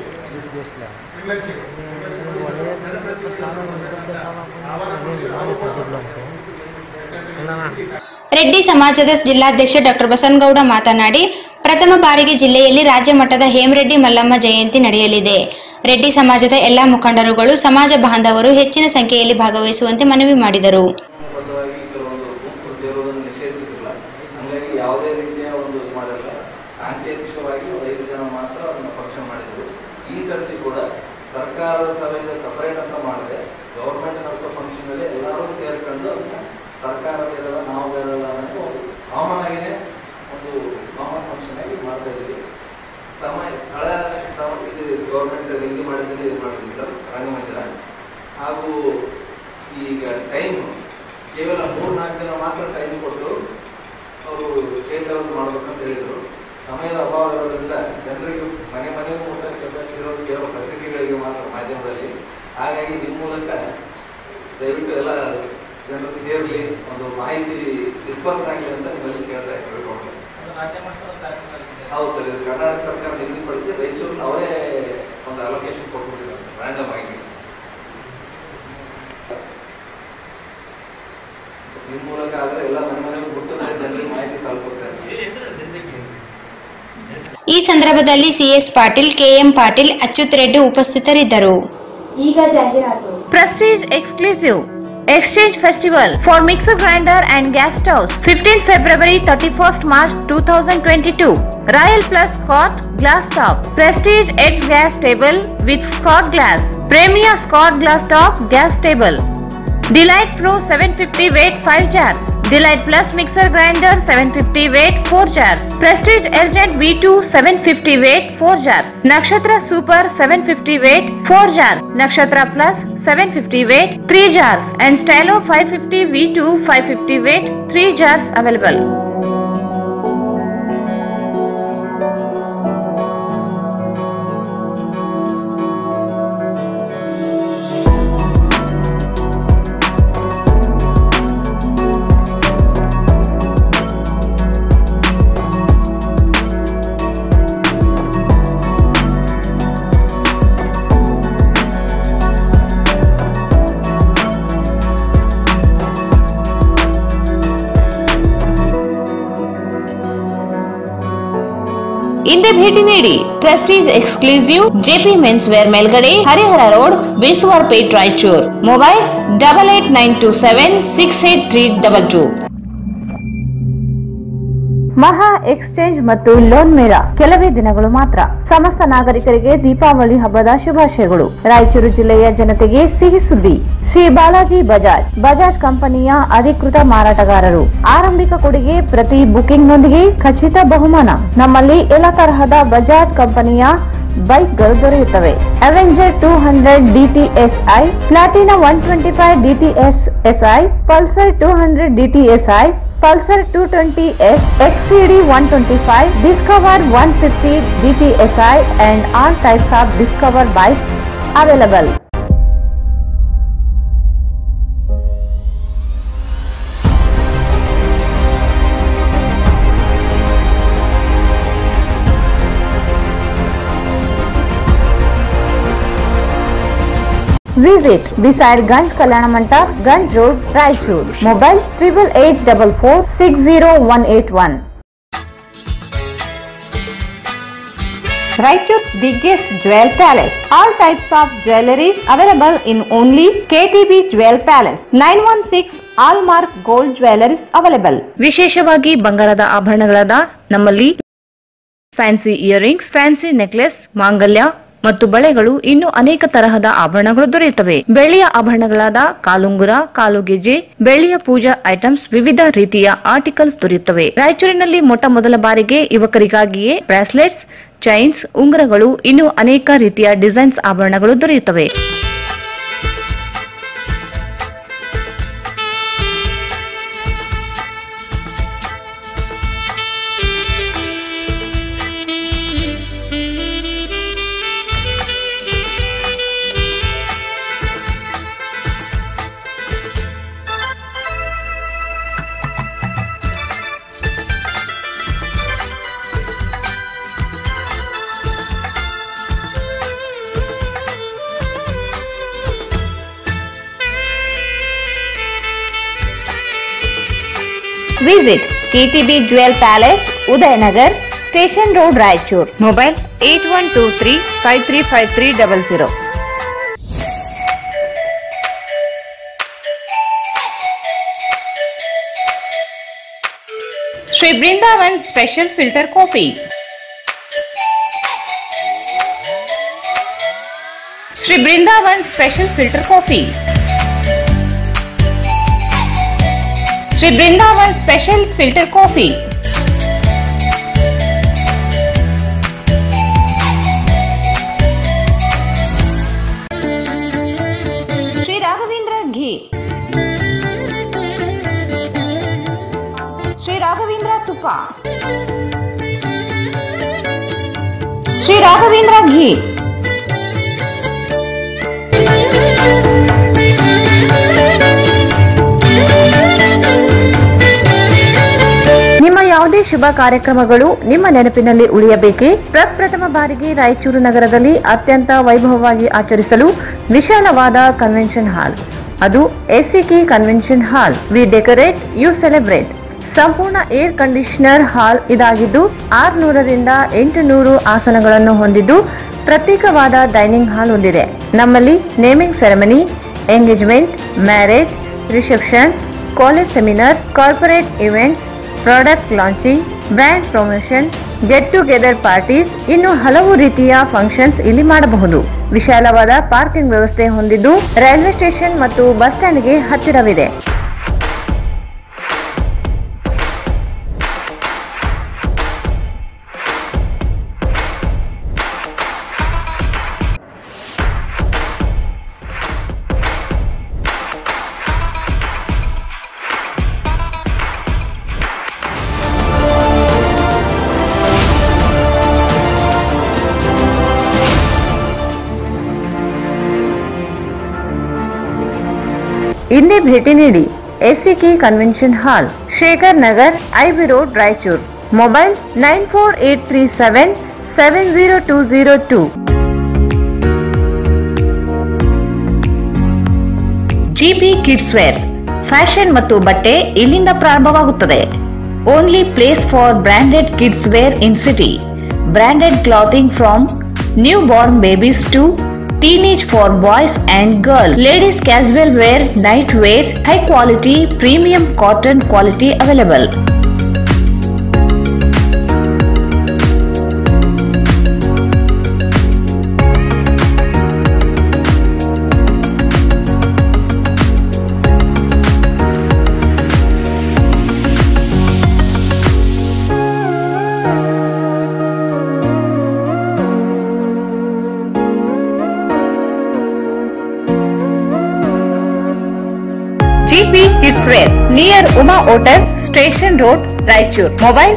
ರೆಡ್ಡಿ ಸಮಾಜದ ಜಿಲ್ಲಾಧ್ಯಕ್ಷ ಡಾಕ್ಟರ್ ಬಸನಗೌಡ ಮಾತನಾಡಿ, ಪ್ರಥಮ ಬಾರಿಗೆ ಜಿಲ್ಲೆಯಲ್ಲಿ ರಾಜ್ಯ ಮಟ್ಟದ ಹೇಮರೆಡ್ಡಿ ಮಲ್ಲಮ್ಮ ಜಯಂತಿ ನಡೆಯಲಿದೆ. ರೆಡ್ಡಿ ಸಮಾಜದ ಎಲ್ಲಾ ಮುಖಂಡರುಗಳು, ಸಮಾಜ ಬಾಂಧವರು ಹೆಚ್ಚಿನ ಸಂಖ್ಯೆಯಲ್ಲಿ ಭಾಗವಹಿಸುವಂತೆ ಮನವಿ ಮಾಡಿದರು. ಯಾವುದೇ ರೀತಿಯ ಒಂದು ಮಾಡಲ್ಲ, ಸಾಂಕೇತಿಕವಾಗಿ 5 ಜನ ಮಾತ್ರ ಅದನ್ನ ಫಂಕ್ಷನ್ ಮಾಡಿದ್ರು. ಈ ಸರ್ತಿ ಕೂಡ ಸರ್ಕಾರದ ಸಭೆಯಿಂದ ಸಪರೇಟ್ ಅಂತ ಮಾಡಿದೆ, ಗೌರ್ಮೆಂಟ್ ನಡೆಸೋ ಫಂಕ್ಷನ್ ಅಲ್ಲಿ ಎಲ್ಲರೂ ಸೇರ್ಕೊಂಡು ಅದನ್ನ ಸರ್ಕಾರ ಬೇರೆಲ್ಲ ನಾವು ಬೇರೆಲ್ಲ ಅನ್ನೋದು ಒಂದು ಕಾಮನ್ ಆಗಿದೆ, ಒಂದು ಕಾಮನ್ ಫಂಕ್ಷನ್ ಆಗಿ ಮಾಡ್ತಾ ಇದ್ದೀವಿ. ಗೌರ್ಮೆಂಟ್ ನಿಗದಿ ಮಾಡಿದಲ್ಲಿ ಇದು ಮಾಡ್ತೀವಿ ಸರ್ ರಂಗಮಂದಿರ. ಹಾಗೂ ಈಗ ಟೈಮ್ ಕೇವಲ 3-4 ದಿನ ಮಾತ್ರ ಟೈಮ್ ಕೊಟ್ಟು ಅವರು ಸ್ಟೇಟ್ ಲೆವೆಲ್ ಮಾಡಬೇಕಂತ ಹೇಳಿದರು. ಸಮಯದ ಅಭಾವ ಇರೋದ್ರಿಂದ ಜನರಿಗೆ ಮನೆಗೂ ಮುಟ್ಟ ಕೆಪಾಸಿಟಿ ಇರೋದು ಕೇವಲ ಪತ್ರಿಕೆಗಳಿಗೆ ಮಾತ್ರ ಮಾಧ್ಯಮದಲ್ಲಿ. ಹಾಗಾಗಿ ನಿಮ್ಮ ಮೂಲಕ ದಯವಿಟ್ಟು ಎಲ್ಲ ಜನರು ಸೇರಲಿ, ಒಂದು ಮಾಹಿತಿ ಡಿಸ್ಪರ್ಸ್ ಆಗಲಿ ಅಂತ ನಿಮ್ಮಲ್ಲಿ ಕೇಳ್ಕೊಳ್ತಾರೆ. ಹೌದು ಸರ್, ಇದು ಕರ್ನಾಟಕ ಸರ್ಕಾರ ನಿಗದಿಪಡಿಸಿ ರಾಯಚೂರಿನ ಅವರೇ ಒಂದು ಅಲೋಕೇಶನ್ ಕೊಟ್ಬಿಟ್ಟಿದ್ದಾರೆ ಸರ್, ರ್ಯಾಂಡಮ್ ಆಗಿ. ನಿಮ್ಮ ಮೂಲಕ ಆದರೆ ಎಲ್ಲ ಮನೆಗೂ ಬಿಟ್ಟು ಜನರಿಗೆ ಮಾಹಿತಿ ತಲುಪುತ್ತಾರೆ. ಈ ಸಂದರ್ಭದಲ್ಲಿ ಸಿಎಸ್ ಪಾಟೀಲ್, ಕೆಎಂ ಪಾಟೀಲ್, ಅಚ್ಯುತ್ ರೆಡ್ಡಿ ಉಪಸ್ಥಿತರಿದ್ದರು. ಈಗ ಜಾಹೀರಾತು. Prestige Exclusive Exchange Festival for Mixer Grinder and Gas Stoves 15th February 31st March 2022. Royal Plus Scott Glass Top, Prestige Edge Gas Table with Scott Glass, Premier Scott Glass Top Gas Table, Delight Pro 750 weight 5 jars, Delight Plus Mixer Grinder 750 weight 4 jars, Prestige Urgent V2 750 weight 4 jars, Nakshatra Super 750 weight 4 jars, Nakshatra Plus 750 weight 3 jars and Stylo 550 V2 550 weight 3 jars available. ಹಿಂದೆ ಭೇಟಿ ನೀಡಿ. Prestige exclusive JP men's wear ಮೇಲ್ಗಡೆ, ಹರಿಹರ ರೋಡ್, ಬೇಸ್ತವಾರ್ ಪೇಟ್, ರಾಯಚೂರ್. ಮೊಬೈಲ್ 8892768322. ಮಹಾ ಎಕ್ಸ್ಚೇಂಜ್ ಮತ್ತು ಲೋನ್ ಮೇಳ ಕೆಲವೇ ದಿನಗಳು ಮಾತ್ರ. ಸಮಸ್ತ ನಾಗರಿಕರಿಗೆ ದೀಪಾವಳಿ ಹಬ್ಬದ ಶುಭಾಶಯಗಳು. ರಾಯಚೂರು ಜಿಲ್ಲೆಯ ಜನತೆಗೆ ಸಿಹಿ ಸುದ್ದಿ. ಶ್ರೀ ಬಾಲಾಜಿ ಬಜಾಜ್ ಕಂಪನಿಯ ಅಧಿಕೃತ ಮಾರಾಟಗಾರರು. ಆರಂಭಿಕ ಕೊಡುಗೆ ಪ್ರತಿ ಬುಕಿಂಗ್ ನೊಂದಿಗೆ ಖಚಿತ ಬಹುಮಾನ. ನಮ್ಮಲ್ಲಿ ಎಲ್ಲ ತರಹದ ಬಜಾಜ್ ಕಂಪನಿಯ ಬೈಕ್ಗಳು ದೊರೆಯುತ್ತವೆ. Avenger 200 DTSI, Platina 125 DTSI, Pulsar 200 DTSI, Pulsar 220S, XCD 125, Discover 150 DTSI and all types of Discover bikes available. Visit beside Ganj Kalyana Mandap, Ganj Road, Raichur. Mobile 8884460181. Raichur's biggest jewel palace. All types of jewelries available in only KTB Jewel Palace. 916 Allmark Gold Jewelries available. ವಿಶೇಷವಾಗಿ ಬಂಗಾರದ ಆಭರಣಗಳಾದ ನಮ್ಮಲ್ಲಿ ಫ್ಯಾನ್ಸಿ ಇಯರಿಂಗ್ಸ್, ಫ್ಯಾನ್ಸಿ ನೆಕ್ಲೆಸ್, ಮಾಂಗಲ್ಯ ಮತ್ತು ಬಳೆಗಳು, ಇನ್ನು ಅನೇಕ ತರಹದ ಆಭರಣಗಳು ದೊರೆಯುತ್ತವೆ. ಬೆಳ್ಳಿಯ ಆಭರಣಗಳಾದ ಕಾಲುಂಗುರ, ಕಾಲುಗೆಜೆ, ಬೆಳ್ಳಿಯ ಪೂಜಾ ಐಟಮ್ಸ್, ವಿವಿಧ ರೀತಿಯ ಆರ್ಟಿಕಲ್ಸ್ ದೊರೆಯುತ್ತವೆ. ರಾಯಚೂರಿನಲ್ಲಿ ಮೊಟ್ಟ ಮೊದಲ ಬಾರಿಗೆ ಯುವಕರಿಗಾಗಿಯೇ ಬ್ರಾಸ್ಲೆಟ್ಸ್, ಚೈನ್ಸ್, ಉಂಗುರಗಳು, ಇನ್ನು ಅನೇಕ ರೀತಿಯ ಡಿಸೈನ್ಸ್ ಆಭರಣಗಳು ದೊರೆಯುತ್ತವೆ. Visit KTB Jewel Palace, Udayanagar, Station Road, Raichur. Mobile 8123535300. Sri Brindavan Special Filter Coffee. Sri Brindavan Special Filter Coffee. Sri Brindavan Special Filter Coffee. Shri Raghavendra ಘೀ, ನಿಮ್ಮ ಯಾವುದೇ ಶುಭ ಕಾರ್ಯಕ್ರಮಗಳು ನಿಮ್ಮ ನೆನಪಿನಲ್ಲಿ ಉಳಿಯಬೇಕೇ? ಪ್ರಪ್ರಥಮ ಬಾರಿಗೆ ರಾಯಚೂರು ನಗರದಲ್ಲಿ ಅತ್ಯಂತ ವೈಭವವಾಗಿ ಆಚರಿಸಲು ವಿಶಾಲವಾದ ಕನ್ವೆನ್ಷನ್ ಹಾಲ್, ಅದು SCK convention hall. We decorate, you celebrate. ಸಂಪೂರ್ಣ ಏರ್ ಕಂಡೀಷನರ್ ಹಾಲ್ ಇದಾಗಿದ್ದು 600 ರಿಂದ 800 ಆಸನಗಳನ್ನು ಹೊಂದಿದ್ದು ಪ್ರತ್ಯೇಕವಾದ ಡೈನಿಂಗ್ ಹಾಲ್ ಹೊಂದಿದೆ. ನಮ್ಮಲ್ಲಿ naming ceremony, engagement, marriage, reception, college seminars, corporate events, product launching, brand promotion, get together parties, ಇನ್ನು ಹಲವು ರೀತಿಯ ಫಂಕ್ಷನ್ಸ್ ಇಲ್ಲಿ ಮಾಡಬಹುದು. ವಿಶಾಲವಾದ ಪಾರ್ಕಿಂಗ್ ವ್ಯವಸ್ಥೆ ಹೊಂದಿದ್ದು ರೈಲ್ವೆ ಸ್ಟೇಷನ್ ಮತ್ತು ಬಸ್ ಸ್ಟ್ಯಾಂಡ್ಗೆ ಹತ್ತಿರವಿದೆ. ಇಂದೇ ಭೇಟಿ ನೀಡಿ SCK convention hall, Shekhar Nagar, IB road, Raichur. Mobile 9483770202. GP kids wear, fashion ಮತ್ತು ಬಟ್ಟೆ ಇಲ್ಲಿಂದ ಪ್ರಾರಂಭವಾಗುತ್ತದೆ. Only place for branded kids wear in city. Branded clothing from new born babies to teenage for boys and girls. Ladies casual wear, night wear, high quality premium cotton quality available. GP Kids Wear, near Uma Hotel, Station Road, Raichur. Mobile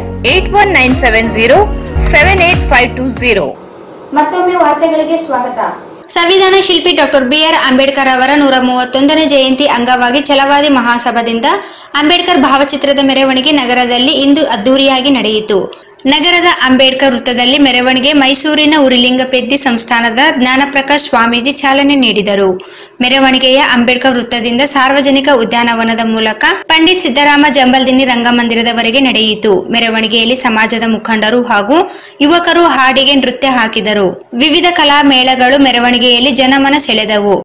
8197078520. ಮತ್ತೊಮ್ಮೆ ವಾರ್ತೆಗಳಿಗೆ ಸ್ವಾಗತ. ಸಂವಿಧಾನ ಶಿಲ್ಪಿ ಡಾಕ್ಟರ್ ಬಿಆರ್ ಅಂಬೇಡ್ಕರ್ ಅವರ 131ನೇ ಜಯಂತಿ ಅಂಗವಾಗಿ ಛಲವಾದಿ ಮಹಾಸಭಾದಿಂದ ಅಂಬೇಡ್ಕರ್ ಭಾವಚಿತ್ರದ ಮೆರವಣಿಗೆ ನಗರದಲ್ಲಿ ಇಂದು ಅದ್ದೂರಿಯಾಗಿ ನಡೆಯಿತು. ನಗರದ ಅಂಬೇಡ್ಕರ್ ವೃತ್ತದಲ್ಲಿ ಮೆರವಣಿಗೆ ಮೈಸೂರಿನ ಉರಿಲಿಂಗಪೆದ್ದಿ ಸಂಸ್ಥಾನದ ಜ್ಞಾನಪ್ರಕಾಶ್ ಸ್ವಾಮೀಜಿ ಚಾಲನೆ ನೀಡಿದರು. ಮೆರವಣಿಗೆಯ ಅಂಬೇಡ್ಕರ್ ವೃತ್ತದಿಂದ ಸಾರ್ವಜನಿಕ ಉದ್ಯಾನವನದ ಮೂಲಕ ಪಂಡಿತ್ ಸಿದ್ದರಾಮ ಜಂಬಲ್ದಿನ್ನಿ ರಂಗಮಂದಿರದವರೆಗೆ ನಡೆಯಿತು. ಮೆರವಣಿಗೆಯಲ್ಲಿ ಸಮಾಜದ ಮುಖಂಡರು ಹಾಗೂ ಯುವಕರು ಹಾಡಿಗೆ ನೃತ್ಯ ಹಾಕಿದರು. ವಿವಿಧ ಕಲಾ ಮೇಳಗಳು ಮೆರವಣಿಗೆಯಲ್ಲಿ ಜನಮನ ಸೆಳೆದವು.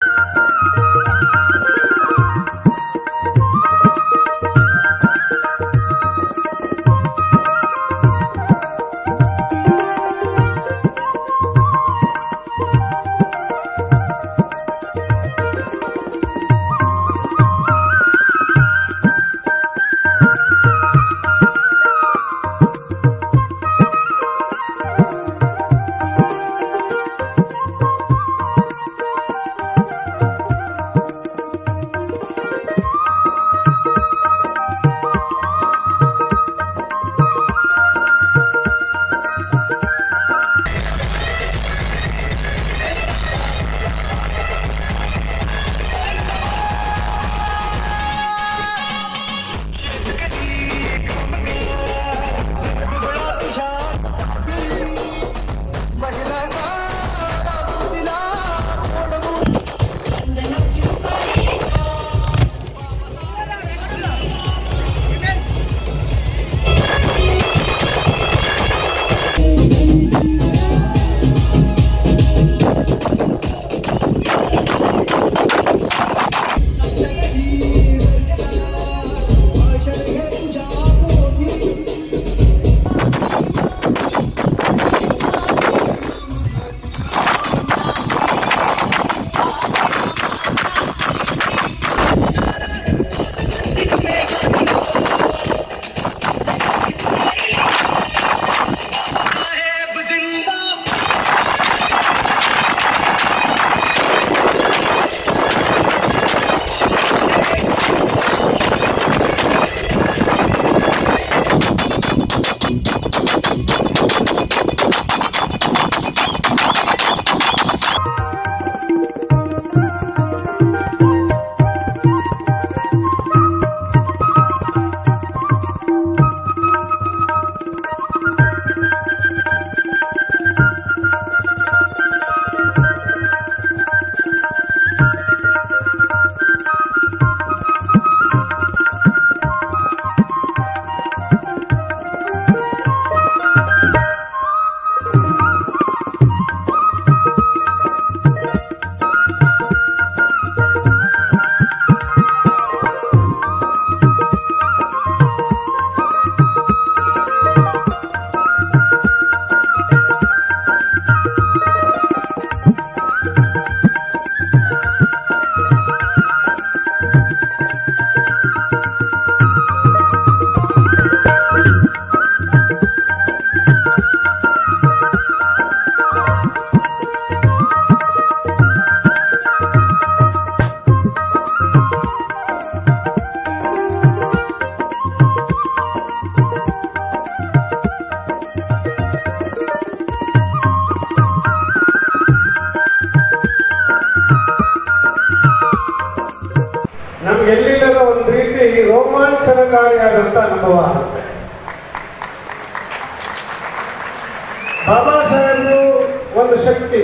ಎಲ್ಲಿಲ್ಲದ ಒಂದು ರೀತಿ ರೋಮಾಂಚನಕಾರಿಯಾದಂಥ ಅನುಭವ ಆಗುತ್ತೆ. ಬಾಬಾ ಸಾಹೇಬರು ಒಂದು ಶಕ್ತಿ,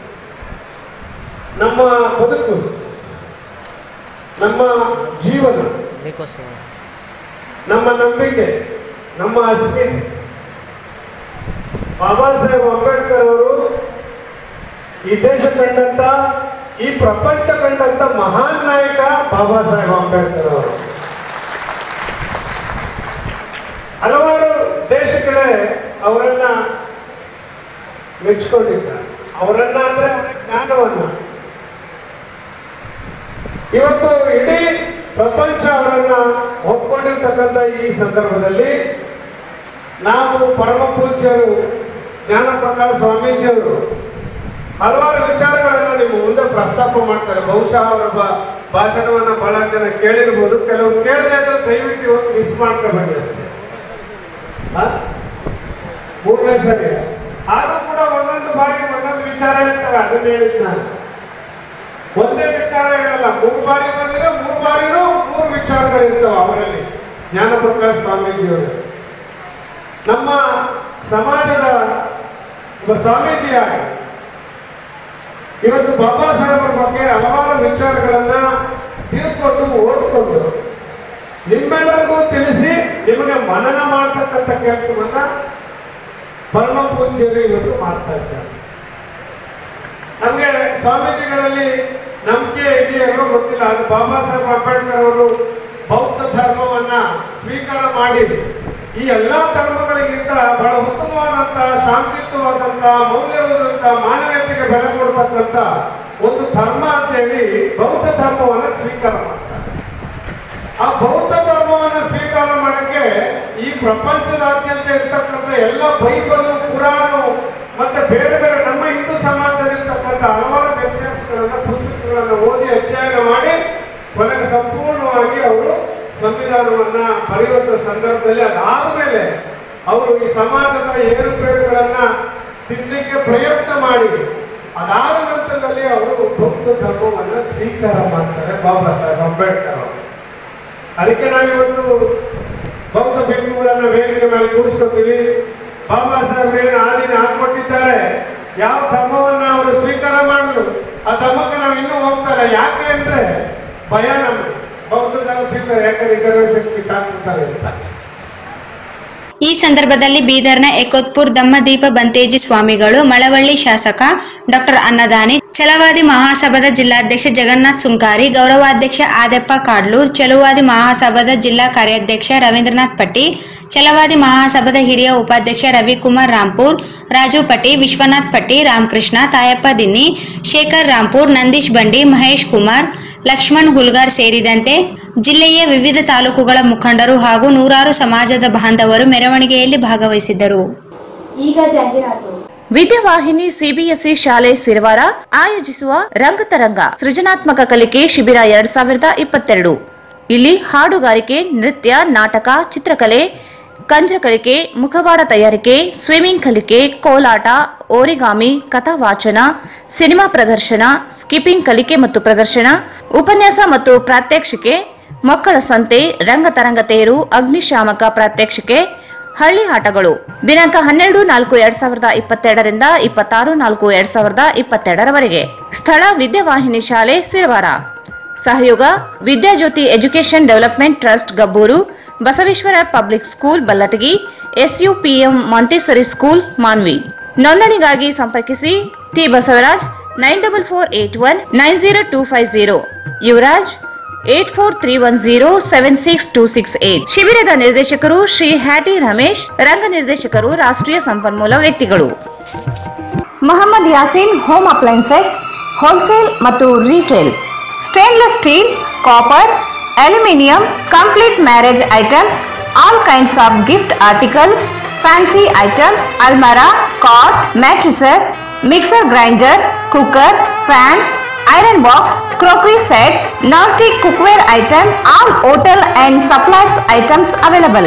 ನಮ್ಮ ಬದುಕು, ನಮ್ಮ ಜೀವನ, ನಮ್ಮ ನಂಬಿಕೆ, ನಮ್ಮ ಅಸ್ಮಿತೆ. ಬಾಬಾ ಸಾಹೇಬ್ ಅಂಬೇಡ್ಕರ್ ಅವರು ಈ ದೇಶ ಕಂಡಂತ, ಈ ಪ್ರಪಂಚ ಕಂಡಂತ ಮಹಾನ್ ನಾಯಕ ಬಾಬಾ ಸಾಹೇಬ್ ಅಂಬೇಡ್ಕರ್ ಅವರು. ಹಲವಾರು ದೇಶಗಳೇ ಅವರನ್ನ ಮೆಚ್ಚಿಕೊಂಡಿದ್ದಾರೆ. ಅವರನ್ನ ಅಂದ್ರೆ ಜ್ಞಾನವನ್ನ. ಇವತ್ತು ಇಡೀ ಪ್ರಪಂಚ ಅವರನ್ನ ಒಪ್ಕೊಂಡಿರ್ತಕ್ಕಂಥ ಈ ಸಂದರ್ಭದಲ್ಲಿ ನಾವು ಪರಮ ಪೂಜ್ಯರು ಜ್ಞಾನಪ್ರಕಾಶ್ ಸ್ವಾಮೀಜಿಯವರು ಹಲವಾರು ವಿಚಾರಗಳನ್ನು ನಿಮ್ಮ ಮುಂದೆ ಪ್ರಸ್ತಾಪ ಮಾಡ್ತಾರೆ. ಬಹುಶಃ ಅವರ ಭಾಷಣವನ್ನ ಬಹಳ ಜನ ಕೇಳಿರ್ಬೋದು, ಕೆಲವರು ಕೇಳದೆ ಅಂದ್ರೆ ದಯವಿಟ್ಟು ಇವತ್ತು ಮಿಸ್ ಮಾಡ್ಕೋಬೇಡಿ ಅಷ್ಟೇ. ಮೂರನೇ ಸರಿ ಆದ್ರೂ ಕೂಡ ಒಂದೊಂದು ಬಾರಿ ಒಂದೊಂದು ವಿಚಾರ ಇರ್ತವೆ. ಅದನ್ನ ಹೇಳಿದ್ ನಾನು, ಒಂದೇ ವಿಚಾರ ಹೇಳಲ್ಲ. 3 ಬಾರಿ ಬಂದಿರೋ 3 ಬಾರಿನೂ 3 ವಿಚಾರಗಳಿರ್ತವೆ ಅವರಲ್ಲಿ. ಜ್ಞಾನಪ್ರಕಾಶ್ ಸ್ವಾಮೀಜಿಯವರು ನಮ್ಮ ಸಮಾಜದ ಒಬ್ಬ ಸ್ವಾಮೀಜಿಯಾಗಿ ಇವತ್ತು ಬಾಬಾ ಸಾಹೇಬರ ಬಗ್ಗೆ ಹಲವಾರು ವಿಚಾರಗಳನ್ನ ತಿಳಿಸ್ಕೊಂಡು ಓದ್ಕೊಂಡು ನಿಮ್ಮೆಲ್ಲರಿಗೂ ತಿಳಿಸಿ ನಿಮಗೆ ಮನನ ಮಾಡ್ತಕ್ಕಂಥ ಕೆಲಸವನ್ನ ಪರಮ ಪೂಜ್ಯರು ಇವತ್ತು ಮಾಡ್ತಾ ಇದ್ದಾರೆ. ನಮಗೆ ಸ್ವಾಮೀಜಿಗಳಲ್ಲಿ ನಂಬಿಕೆ ಇದೆಯೋ ಗೊತ್ತಿಲ್ಲ. ಅದು ಬಾಬಾ ಸಾಹೇಬ್ ಅಂಬೇಡ್ಕರ್ ಅವರು ಬೌದ್ಧ ಧರ್ಮವನ್ನ ಸ್ವೀಕಾರ ಮಾಡಿ ಈ ಎಲ್ಲಾ ಧರ್ಮಗಳಿಗಿಂತ ಬಹಳ ಉತ್ತಮವಾದಂತ, ಶಾಂತಿಯುತವಾದಂತ, ಮೌಲ್ಯವಾದಂತ, ಮಾನವೀಯತೆಗೆ ಬೆಲೆ ಕೊಡ್ತಕ್ಕಂಥ ಒಂದು ಧರ್ಮ ಅಂತ ಹೇಳಿ ಬೌದ್ಧ ಧರ್ಮವನ್ನ ಸ್ವೀಕಾರ ಮಾಡ್ತಾರೆ. ಆ ಬೌದ್ಧ ಧರ್ಮವನ್ನ ಸ್ವೀಕಾರ ಮಾಡಕ್ಕೆ ಈ ಪ್ರಪಂಚದಾದ್ಯಂತ ಇರ್ತಕ್ಕಂಥ ಎಲ್ಲ ಬೈಬಲ್, ಕುರಾನ್ ಮತ್ತೆ ಬೇರೆ ಬೇರೆ ನಮ್ಮ ಹಿಂದೂ ಸಮಾಜದಲ್ಲಿರ್ತಕ್ಕಂಥ ಹಲವಾರು ವ್ಯತ್ಯಾಸಗಳನ್ನ, ಪುಸ್ತಕಗಳನ್ನ ಓದಿ ಅಧ್ಯಯನ ಮಾಡಿ ಕೊನೆಗೆ ಸಂಪೂರ್ಣವಾಗಿ ಅವರು ಸಂವಿಧಾನವನ್ನ ಬರೆಯುವಂತ ಸಂದರ್ಭದಲ್ಲಿ ಅದಾದ ಮೇಲೆ ಅವರು ಈ ಸಮಾಜದ ಏರುಪೇರುಗಳನ್ನ ತಿದ್ದಲಿಕ್ಕೆ ಪ್ರಯತ್ನ ಮಾಡಿ ಅದಾದ ನಂತರದಲ್ಲಿ ಅವರು ಬೌದ್ಧ ಧರ್ಮವನ್ನ ಸ್ವೀಕಾರ ಮಾಡ್ತಾರೆ ಬಾಬಾ ಸಾಹೇಬ್ ಅಂಬೇಡ್ಕರ್ ಅವರು. ಅದಕ್ಕೆ ನಾವಿವತ್ತು ಬೌದ್ಧ ಭಿಕ್ಷುಗಳನ್ನ ವೇದಿಕೆ ಮೇಲೆ ಕೂರಿಸ್ಕೊತೀವಿ. ಬಾಬಾ ಸಾಹೇಬ್ ಏನು ಆದಿನ ಹಾಕೊಟ್ಟಿದ್ದಾರೆ, ಯಾವ ಧರ್ಮವನ್ನ ಅವರು ಸ್ವೀಕಾರ ಮಾಡಿದ್ರು ಆ ಧರ್ಮಕ್ಕೆ ನಾವು ಇನ್ನೂ ಹೋಗ್ತಾರೆ. ಯಾಕೆ ಅಂದ್ರೆ ಭಯ ನಮಗೆ. ಬೌದ್ಧ ಧರ್ಮ ಸ್ವೀಕಾರ ಯಾಕೆ ರಿಸರ್ವೇಶನ್ ಕಿತ್ತಾಕ್ತಾರೆ ಅಂತ. ಈ ಸಂದರ್ಭದಲ್ಲಿ ಬೀದರ್ನ ಎಕೋತ್ಪುರ್ ದಮ್ಮದೀಪ ಬಂತೇಜಿ ಸ್ವಾಮಿಗಳು, ಮಳವಳ್ಳಿ ಶಾಸಕ ಡಾಕ್ಟರ್ ಅನ್ನದಾನಿ, ಛಲವಾದಿ ಮಹಾಸಭಾದ ಜಿಲ್ಲಾಧ್ಯಕ್ಷ ಜಗನ್ನಾಥ್ ಸುಂಕಾರಿ, ಗೌರವಾಧ್ಯಕ್ಷ ಆದೆಪ್ಪ ಕಾಡ್ಲೂರ್, ಛಲವಾದಿ ಮಹಾಸಭಾದ ಜಿಲ್ಲಾ ಕಾರ್ಯಾಧ್ಯಕ್ಷ ರವೀಂದ್ರನಾಥ್ ಪಟ್ಟಿ, ಛಲವಾದಿ ಮಹಾಸಭಾದ ಹಿರಿಯ ಉಪಾಧ್ಯಕ್ಷ ರವಿಕುಮಾರ್ ರಾಂಪುರ್, ರಾಜು ಪಟ್ಟಿ, ವಿಶ್ವನಾಥ್ ಪಟ್ಟಿ, ರಾಮಕೃಷ್ಣ, ತಾಯಪ್ಪ ದಿನ್ನಿ, ಶೇಖರ್ ರಾಂಪುರ್, ನಂದೀಶ್ ಬಂಡಿ, ಮಹೇಶ್ ಕುಮಾರ್, ಲಕ್ಷ್ಮಣ್ ಹುಲ್ಗಾರ್ ಸೇರಿದಂತೆ ಜಿಲ್ಲೆಯ ವಿವಿಧ ತಾಲೂಕುಗಳ ಮುಖಂಡರು ಹಾಗೂ ನೂರಾರು ಸಮಾಜದ ಬಾಂಧವರು ಮೆರವಣಿಗೆಯಲ್ಲಿ ಭಾಗವಹಿಸಿದ್ದರು. ಈಗ ಜಾಹೀರಾತು. ವಿದ್ಯಾವಾಹಿನಿ ಸಿಬಿಎಸ್ಇ ಶಾಲೆ ಸಿರವಾರ ಆಯೋಜಿಸುವ ರಂಗತರಂಗ ಸೃಜನಾತ್ಮಕ ಕಲಿಕೆ ಶಿಬಿರ 2022. ಇಲ್ಲಿ ಹಾಡುಗಾರಿಕೆ, ನೃತ್ಯ, ನಾಟಕ, ಚಿತ್ರಕಲೆ, ಕಂಜ ಕಲಿಕೆ, ಮುಖವಾಡ ತಯಾರಿಕೆ, ಸ್ವಿಮ್ಮಿಂಗ್ ಕಲಿಕೆ, ಕೋಲಾಟ, ಓರಿಗಾಮಿ, ಕಥಾವಾಚನ, ಸಿನಿಮಾ ಪ್ರದರ್ಶನ, ಸ್ಕಿಪ್ಪಿಂಗ್ ಕಲಿಕೆ ಮತ್ತು ಪ್ರದರ್ಶನ, ಉಪನ್ಯಾಸ ಮತ್ತು ಪ್ರಾತ್ಯಕ್ಷಿಕೆ, ಮಕ್ಕಳ ಸಂತೆ, ರಂಗತರಂಗ ತೇರು, ಅಗ್ನಿಶಾಮಕ ಪ್ರಾತ್ಯಕ್ಷಿಕೆ, ಹಳ್ಳಿ ಆಟಗಳು. ದಿನಾಂಕ 12/4/2022 ರಿಂದ 26/4/2022 ಸ್ಥಳ ವಿದ್ಯಾವಾಹಿನಿ ಶಾಲೆ ಸಿರವಾರ. ಸಹಯೋಗ Vidyajyoti education development trust Gabbur, Basaveshwara public school Ballatagi, SUPM Montessori school Manvi. ನೋಂದಣಿಗಾಗಿ ಸಂಪರ್ಕಿಸಿ ಟಿ ಬಸವರಾಜ್ 9448190250, ಯುವರಾಜ್ 8431076268. ಶಿಬಿರದ ನಿರ್ದೇಶಕರು ಶ್ರೀ ಹ್ಯಾಟಿ ರಮೇಶ್, ರಂಗ ನಿರ್ದೇಶಕರು ರಾಷ್ಟ್ರೀಯ ಸಂಪನ್ಮೂಲ ವ್ಯಕ್ತಿಗಳು. Mohammed Yasin home appliances wholesale ಮತ್ತು retail, stainless steel, copper, aluminium, complete marriage items, all kinds of gift articles, fancy items, ಅಲ್ಮಾರಾ, cot, mattresses, mixer grinder, cooker, fan, iron box, crockery sets, non-stick cookware items, all hotel and supplies items available.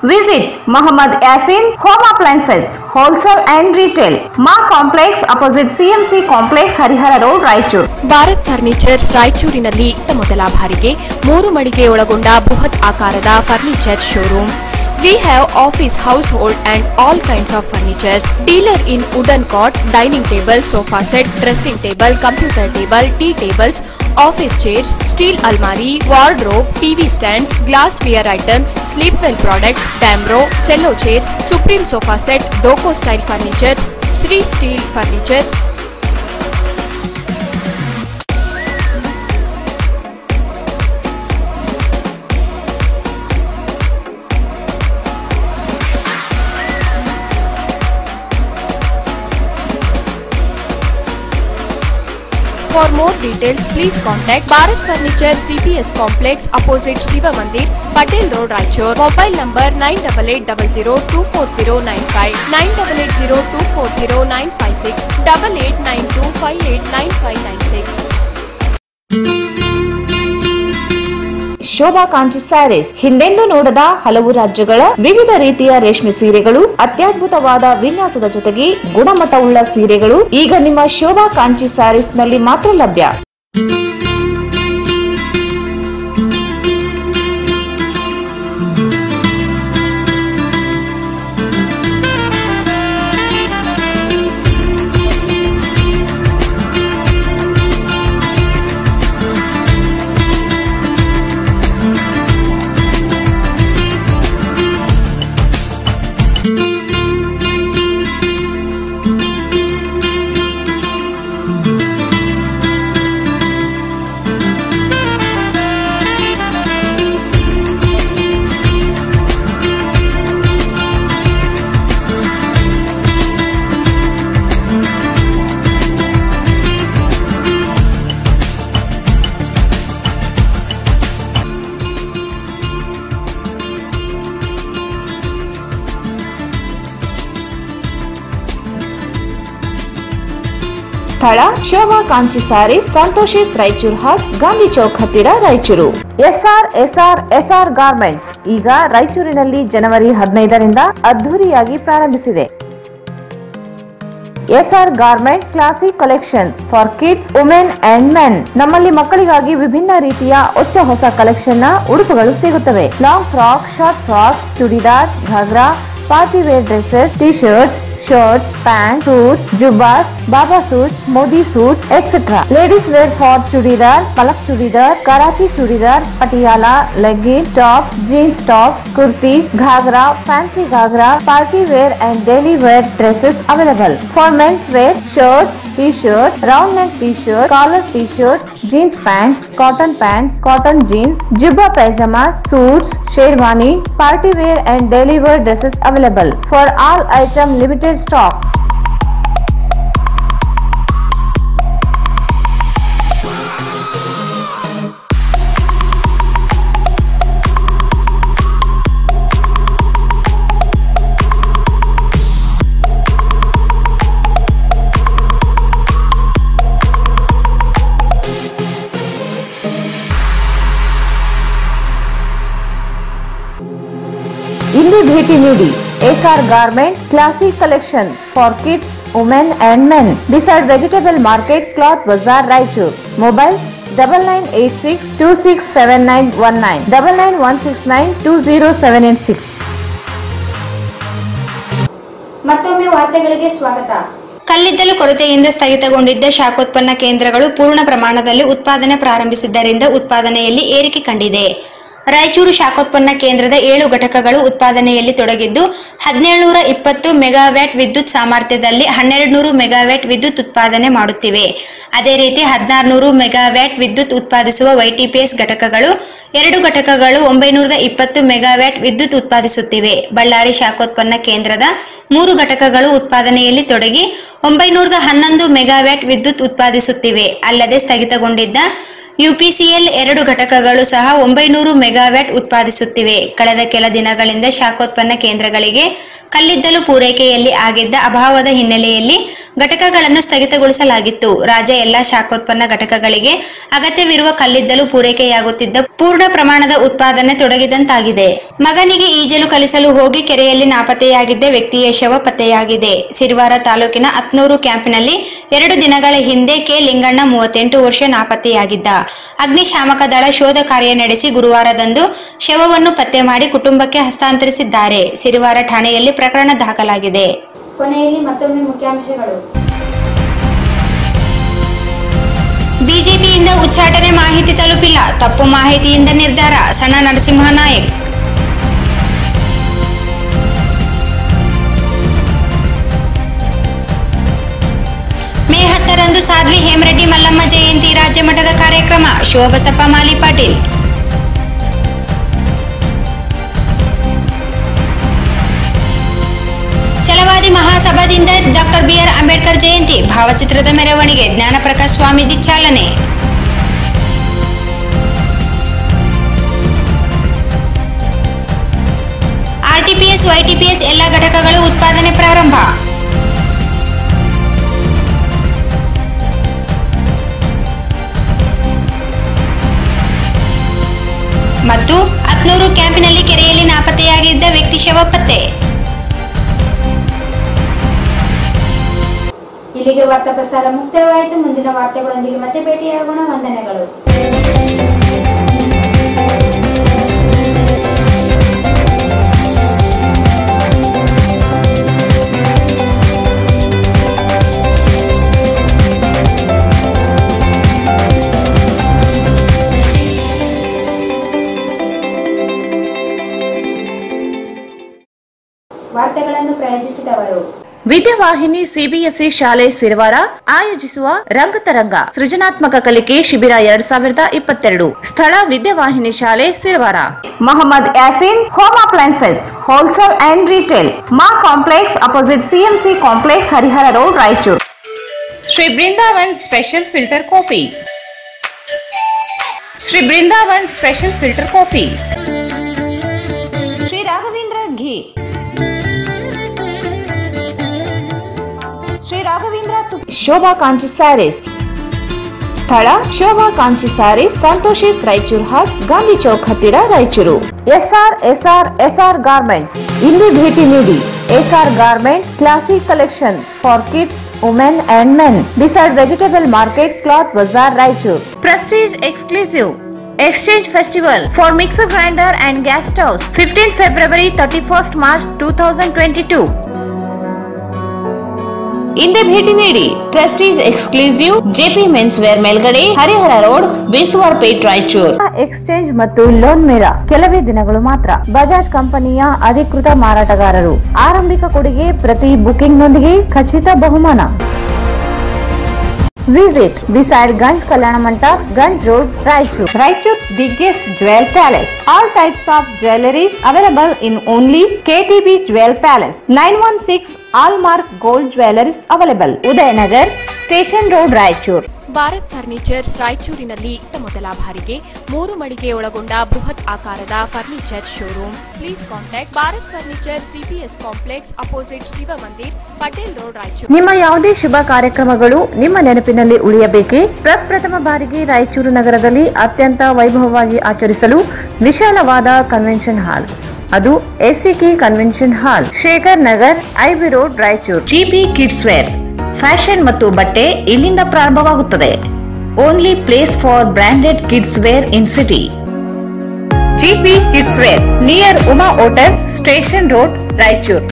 Visit Muhammad Yasin Home Appliances Wholesale and Retail, Ma Complex opposite CMC Complex, Harihara Road, Raichur. Bharat furnitures ರಾಯಚೂರಿನಲ್ಲಿ ಮೊದಲ ಬಾರಿಗೆ 3 ಮಳಿಗೆ ಒಳಗೊಂಡ ಬೃಹತ್ ಆಕಾರದ furniture showroom. We have office, household and all kinds of furnitures. Dealer in wooden cot, dining table, sofa set, dressing table, computer table, tea tables, office chairs, steel almari, wardrobe, TV stands, glassware items, sleepwell products, Damro, cello chairs, Supreme sofa set, Doco style furnitures, Sri steel furnitures. For more details, please contact Bharat Furniture CPS Complex opposite Shiva Mandir, Patel Road, Raichur. Mobile number 9880240959, 9880240956, 8892589596. Shobha Kanchi sarees ಹಿಂದೆಂದೂ ನೋಡದ ಹಲವು ರಾಜ್ಯಗಳ ವಿವಿಧ ರೀತಿಯ ರೇಷ್ಮೆ ಸೀರೆಗಳು, ಅತ್ಯದ್ಭುತವಾದ ವಿನ್ಯಾಸದ ಜೊತೆಗೆ ಗುಣಮಟ್ಟವುಳ್ಳ ಸೀರೆಗಳು ಈಗ ನಿಮ್ಮ ಶೋಭಾ ಕಾಂಚಿ ಸ್ಯಾರೀಸ್ ನಲ್ಲಿ ಮಾತ್ರ ಲಭ್ಯ. ಸ್ಥಳ ಶೋಭಾ ಕಾಂಚಿ ಸ್ಯಾರೀಸ್, ಸಂತೋಷಿಸ್ ರಾಯಚೂರ್ ಹಾಟ್, ಗಾಂಧಿ ಚೌಕ್ ಹತ್ತಿರ, ರಾಯಚೂರು. ಎಸ್ಆರ್ ಗಾರ್ಮೆಂಟ್ಸ್ ಈಗ ರಾಯಚೂರಿನಲ್ಲಿ ಜನವರಿ 15ರಿಂದ ಅದ್ದೂರಿಯಾಗಿ ಪ್ರಾರಂಭಿಸಿದೆ. SR garments classic collections for kids, women and men. ನಮ್ಮಲ್ಲಿ ಮಕ್ಕಳಿಗಾಗಿ ವಿಭಿನ್ನ ರೀತಿಯ ಹೊಸ ಕಲೆಕ್ಷನ್ ನ ಉಡುಪುಗಳು ಸಿಗುತ್ತವೆ. Long frock, short frock, churidar, ghagra, party wear dresses, T shirts, shirts, pants, suits, jubbas, baba suits, modi suits, etc. Ladies wear for chudidar, palak chudidar, karachi chudidar, patiala, leggings, tops, jeans tops, kurtis, ghagra, fancy ghagra, party wear and daily wear dresses available. For men's wear, shirts, t-shirts, round neck t-shirts, collar t-shirts, jeans pants, cotton jeans, jubba pajamas, suits, sherwani, party wear and daily wear dresses available. For all item limited stock. ಇಲ್ಲಿ ಭೇಟಿ ನೀಡಿ. SR garment classic collection for kids, women and men, beside vegetable market, cloth bazaar, Raichur. Mobile 9986267919, 9916920786. ಮತ್ತೊಮ್ಮೆ ವಾರ್ತೆಗಳಿಗೆ ಸ್ವಾಗತ. ಕಲ್ಲಿದ್ದಲು ಕೊರತೆಯಿಂದ ಸ್ಥಗಿತಗೊಂಡಿದ್ದ ಶಾಖೋತ್ಪನ್ನ ಕೇಂದ್ರಗಳು ಪೂರ್ಣ ಪ್ರಮಾಣದಲ್ಲಿ ಉತ್ಪಾದನೆ ಪ್ರಾರಂಭಿಸಿದ್ದರಿಂದ ಉತ್ಪಾದನೆಯಲ್ಲಿ ಏರಿಕೆ ಕಂಡಿದೆ. ರಾಯಚೂರು ಶಾಖೋತ್ಪನ್ನ ಕೇಂದ್ರದ 7 ಘಟಕಗಳು ಉತ್ಪಾದನೆಯಲ್ಲಿ ತೊಡಗಿದ್ದು 1720 ಮೆಗಾವ್ಯಾಟ್ ವಿದ್ಯುತ್ ಸಾಮರ್ಥ್ಯದಲ್ಲಿ 1200 ಮೆಗಾವ್ಯಾಟ್ ವಿದ್ಯುತ್ ಉತ್ಪಾದನೆ ಮಾಡುತ್ತಿವೆ. ಅದೇ ರೀತಿ 1600 ಮೆಗಾವ್ಯಾಟ್ ವಿದ್ಯುತ್ ಉತ್ಪಾದಿಸುವ YTPS ಘಟಕಗಳು 2 ಘಟಕಗಳು 920 ಮೆಗಾವ್ಯಾಟ್ ವಿದ್ಯುತ್ ಉತ್ಪಾದಿಸುತ್ತಿವೆ. ಬಳ್ಳಾರಿ ಶಾಖೋತ್ಪನ್ನ ಕೇಂದ್ರದ 3 ಘಟಕಗಳು ಉತ್ಪಾದನೆಯಲ್ಲಿ ತೊಡಗಿ 911 ಮೆಗಾವ್ಯಾಟ್ ವಿದ್ಯುತ್ ಉತ್ಪಾದಿಸುತ್ತಿವೆ. ಅಲ್ಲದೆ ಸ್ಥಗಿತಗೊಂಡಿದ್ದ UPCL 2 ಘಟಕಗಳು ಸಹ 900 ಮೆಗಾವ್ಯಾಟ್ ಉತ್ಪಾದಿಸುತ್ತಿವೆ. ಕಳೆದ ಕೆಲ ದಿನಗಳಿಂದ ಶಾಖೋತ್ಪನ್ನ ಕೇಂದ್ರಗಳಿಗೆ ಕಲ್ಲಿದ್ದಲು ಪೂರೈಕೆಯಲ್ಲಿ ಆಗಿದ್ದ ಅಭಾವದ ಹಿನ್ನೆಲೆಯಲ್ಲಿ ಘಟಕಗಳನ್ನು ಸ್ಥಗಿತಗೊಳಿಸಲಾಗಿತ್ತು. ರಾಜ್ಯ ಎಲ್ಲಾ ಶಾಖೋತ್ಪನ್ನ ಘಟಕಗಳಿಗೆ ಅಗತ್ಯವಿರುವ ಕಲ್ಲಿದ್ದಲು ಪೂರೈಕೆಯಾಗುತ್ತಿದ್ದ ಪೂರ್ಣ ಪ್ರಮಾಣದ ಉತ್ಪಾದನೆ ತೊಡಗಿದಂತಾಗಿದೆ. ಮಗನಿಗೆ ಈಜಲು ಕಲಿಸಲು ಹೋಗಿ ಕೆರೆಯಲ್ಲಿ ನಾಪತ್ತೆಯಾಗಿದ್ದ ವ್ಯಕ್ತಿಯ ಶವ ಪತ್ತೆಯಾಗಿದೆ. ಸಿರವಾರ ತಾಲೂಕಿನ ಅತ್ನೂರು ಕ್ಯಾಂಪಿನಲ್ಲಿ 2 ದಿನಗಳ ಹಿಂದೆ ಕೆ ಲಿಂಗಣ್ಣ 38 ವರ್ಷ ನಾಪತ್ತೆಯಾಗಿದ್ದ. ಅಗ್ನಿಶಾಮಕ ದಳ ಶೋಧ ಕಾರ್ಯ ನಡೆಸಿ ಗುರುವಾರದಂದು ಶವವನ್ನು ಪತ್ತೆ ಮಾಡಿ ಕುಟುಂಬಕ್ಕೆ ಹಸ್ತಾಂತರಿಸಿದ್ದಾರೆ. ಸಿರವಾರ ಠಾಣೆಯಲ್ಲಿ ಪ್ರಕರಣ ದಾಖಲಾಗಿದೆ. ಕೊನೆಯಲ್ಲಿ ಮತ್ತೊಮ್ಮೆ ಮುಖ್ಯಾಂಶಗಳು. ಬಿಜೆಪಿಯಿಂದ ಉಚ್ಚಾಟನೆ ಮಾಹಿತಿ ತಲುಪಿಲ್ಲ, ತಪ್ಪು ಮಾಹಿತಿಯಿಂದ ನಿರ್ಧಾರ, ಸಣ್ಣ ನರಸಿಂಹನಾಯಕ್. ಮೇ 10ರಂದು ಸಾಧ್ವಿ ಹೇಮರೆಡ್ಡಿ ಮಲ್ಲಮ್ಮ ಜಯಂತಿ ರಾಜ್ಯ ಮಟ್ಟದ ಕಾರ್ಯಕ್ರಮ, ಶಿವಬಸಪ್ಪ ಮಾಲಿ ಪಾಟೀಲ್. ಛಲವಾದಿ ಮಹಾಸಭಾದಿಂದ ಡಾಕ್ಟರ್ ಬಿ.ಆರ್. ಅಂಬೇಡ್ಕರ್ ಜಯಂತಿ ಭಾವಚಿತ್ರದ ಮೆರವಣಿಗೆ, ಜ್ಞಾನಪ್ರಕಾಶ್ ಸ್ವಾಮೀಜಿ ಚಾಲನೆ. ಆರ್ಟಿಪಿಎಸ್ ವೈಟಿಪಿಎಸ್ ಎಲ್ಲ ಘಟಕಗಳು ಉತ್ಪಾದನೆ ಪ್ರಾರಂಭ. ಮತ್ತು ಅತ್ನೂರು ಕ್ಯಾಂಪಿನಲ್ಲಿ ಕೆರೆಯಲ್ಲಿ ನಾಪತ್ತೆಯಾಗಿದ್ದ ವ್ಯಕ್ತಿ ಶವ ಪತ್ತೆ. ಇಲ್ಲಿಗೆ ವಾರ್ತಾ ಪ್ರಸಾರ ಮುಕ್ತಾಯವಾಯಿತು. ಮುಂದಿನ ವಾರ್ತೆಗಳೊಂದಿಗೆ ಮತ್ತೆ ಭೇಟಿಯಾಗೋಣ. ವಂದನೆಗಳು. ವಾರ್ತೆಗಳನ್ನು ಪ್ರಾಯೋಜಿಸಿದವರು ವಿದ್ಯಾವಾಹಿನಿ ಸಿಬಿಎಸ್ಇ ಶಾಲೆ ಸಿರವಾರ ಆಯೋಜಿಸುವ ರಂಗತರಂಗ ಸೃಜನಾತ್ಮಕ ಕಲಿಕೆ ಶಿಬಿರ 2022. ಸ್ಥಳ ವಿದ್ಯಾವಾಹಿನಿ ಶಾಲೆ Sirwar. Mohammed Yasin home appliances wholesale and retail, ಮಾ complex opposite CMC complex, Harihara road, Raichur. Shri Brindavan special filter coffee. Shri Brindavan special filter coffee. Shri Raghavendra ghee. Shri Raghavendra Shobha Kanchi sarees. ಸ್ಥಳ ಶೋಭಾ ಕಾಂಚಿ ಸ್ಯಾರೀಸ್, ಸಂತೋಷಿಸ್ ರಾಯಚೂರು ಹಾಟ್, ಗಾಂಧಿ ಚೌಕ್ ಹತ್ತಿರ, ರಾಯಚೂರು. SR garments. ಇಲ್ಲಿ ಭೇಟಿ ನೀಡಿ. SR garment classic collection for kids, women and men, beside vegetable market, cloth bazaar, Raichur. Prestige exclusive Exchange Festival for mixer grinder and gas stoves, 15th February 31st March 2022. ಹಿಂದೆ ಭೇಟಿ ನೀಡಿ. Prestige exclusive JP men's wear ಮೇಲ್ಗಡೆ, ಹರಿಹರ ರೋಡ್, ಬೇಸ್ತವಾರ್ ಪೇಟ್, ರಾಯಚೂರು. ಎಕ್ಸ್ಚೇಂಜ್ ಮತ್ತು ಲೋನ್ ಮೇಳ ಕೆಲವೇ ದಿನಗಳು ಮಾತ್ರ. ಬಜಾಜ್ ಕಂಪನಿಯ ಅಧಿಕೃತ ಮಾರಾಟಗಾರರು. ಆರಂಭಿಕ ಕೊಡುಗೆ ಪ್ರತಿ ಬುಕಿಂಗ್ ನೊಂದಿಗೆ ಖಚಿತ ಬಹುಮಾನ. Visit beside Ganj Kalyana Mandap, Ganj Road, Raichur. Raichur's biggest jewel palace. All types of jewelries available in only KTB Jewel Palace. 916 Allmark Gold Jewelries available. Udayanagar, Station Road, Raichur. Bharat furnitures ರಾಯಚೂರಿನಲ್ಲಿ ಮೊದಲ ಬಾರಿಗೆ 3 ಮಳಿಗೆ ಒಳಗೊಂಡ ಬೃಹತ್ ಆಕಾರದ furniture showroom. Please contact Bharat furniture CPS complex opposite Shiva Mandir, Patel road, Raichur. ನಿಮ್ಮ ಯಾವುದೇ ಶುಭ ಕಾರ್ಯಕ್ರಮಗಳು ನಿಮ್ಮ ನೆನಪಿನಲ್ಲಿ ಉಳಿಯಬೇಕೇ? ಪ್ರಪ್ರಥಮ ಬಾರಿಗೆ ರಾಯಚೂರು ನಗರದಲ್ಲಿ ಅತ್ಯಂತ ವೈಭವವಾಗಿ ಆಚರಿಸಲು ವಿಶಾಲವಾದ ಕನ್ವೆನ್ಷನ್ ಹಾಲ್, ಅದು SCK convention hall, Shekhar Nagar, IB road, Raichur. GP kids wear fashion ಮತ್ತು ಬಟ್ಟೆ ಇಲ್ಲಿಂದ ಪ್ರಾರಂಭವಾಗುತ್ತದೆ. Only place for branded kids wear in city. GP kids wear near Uma hotel, station road, Raichur.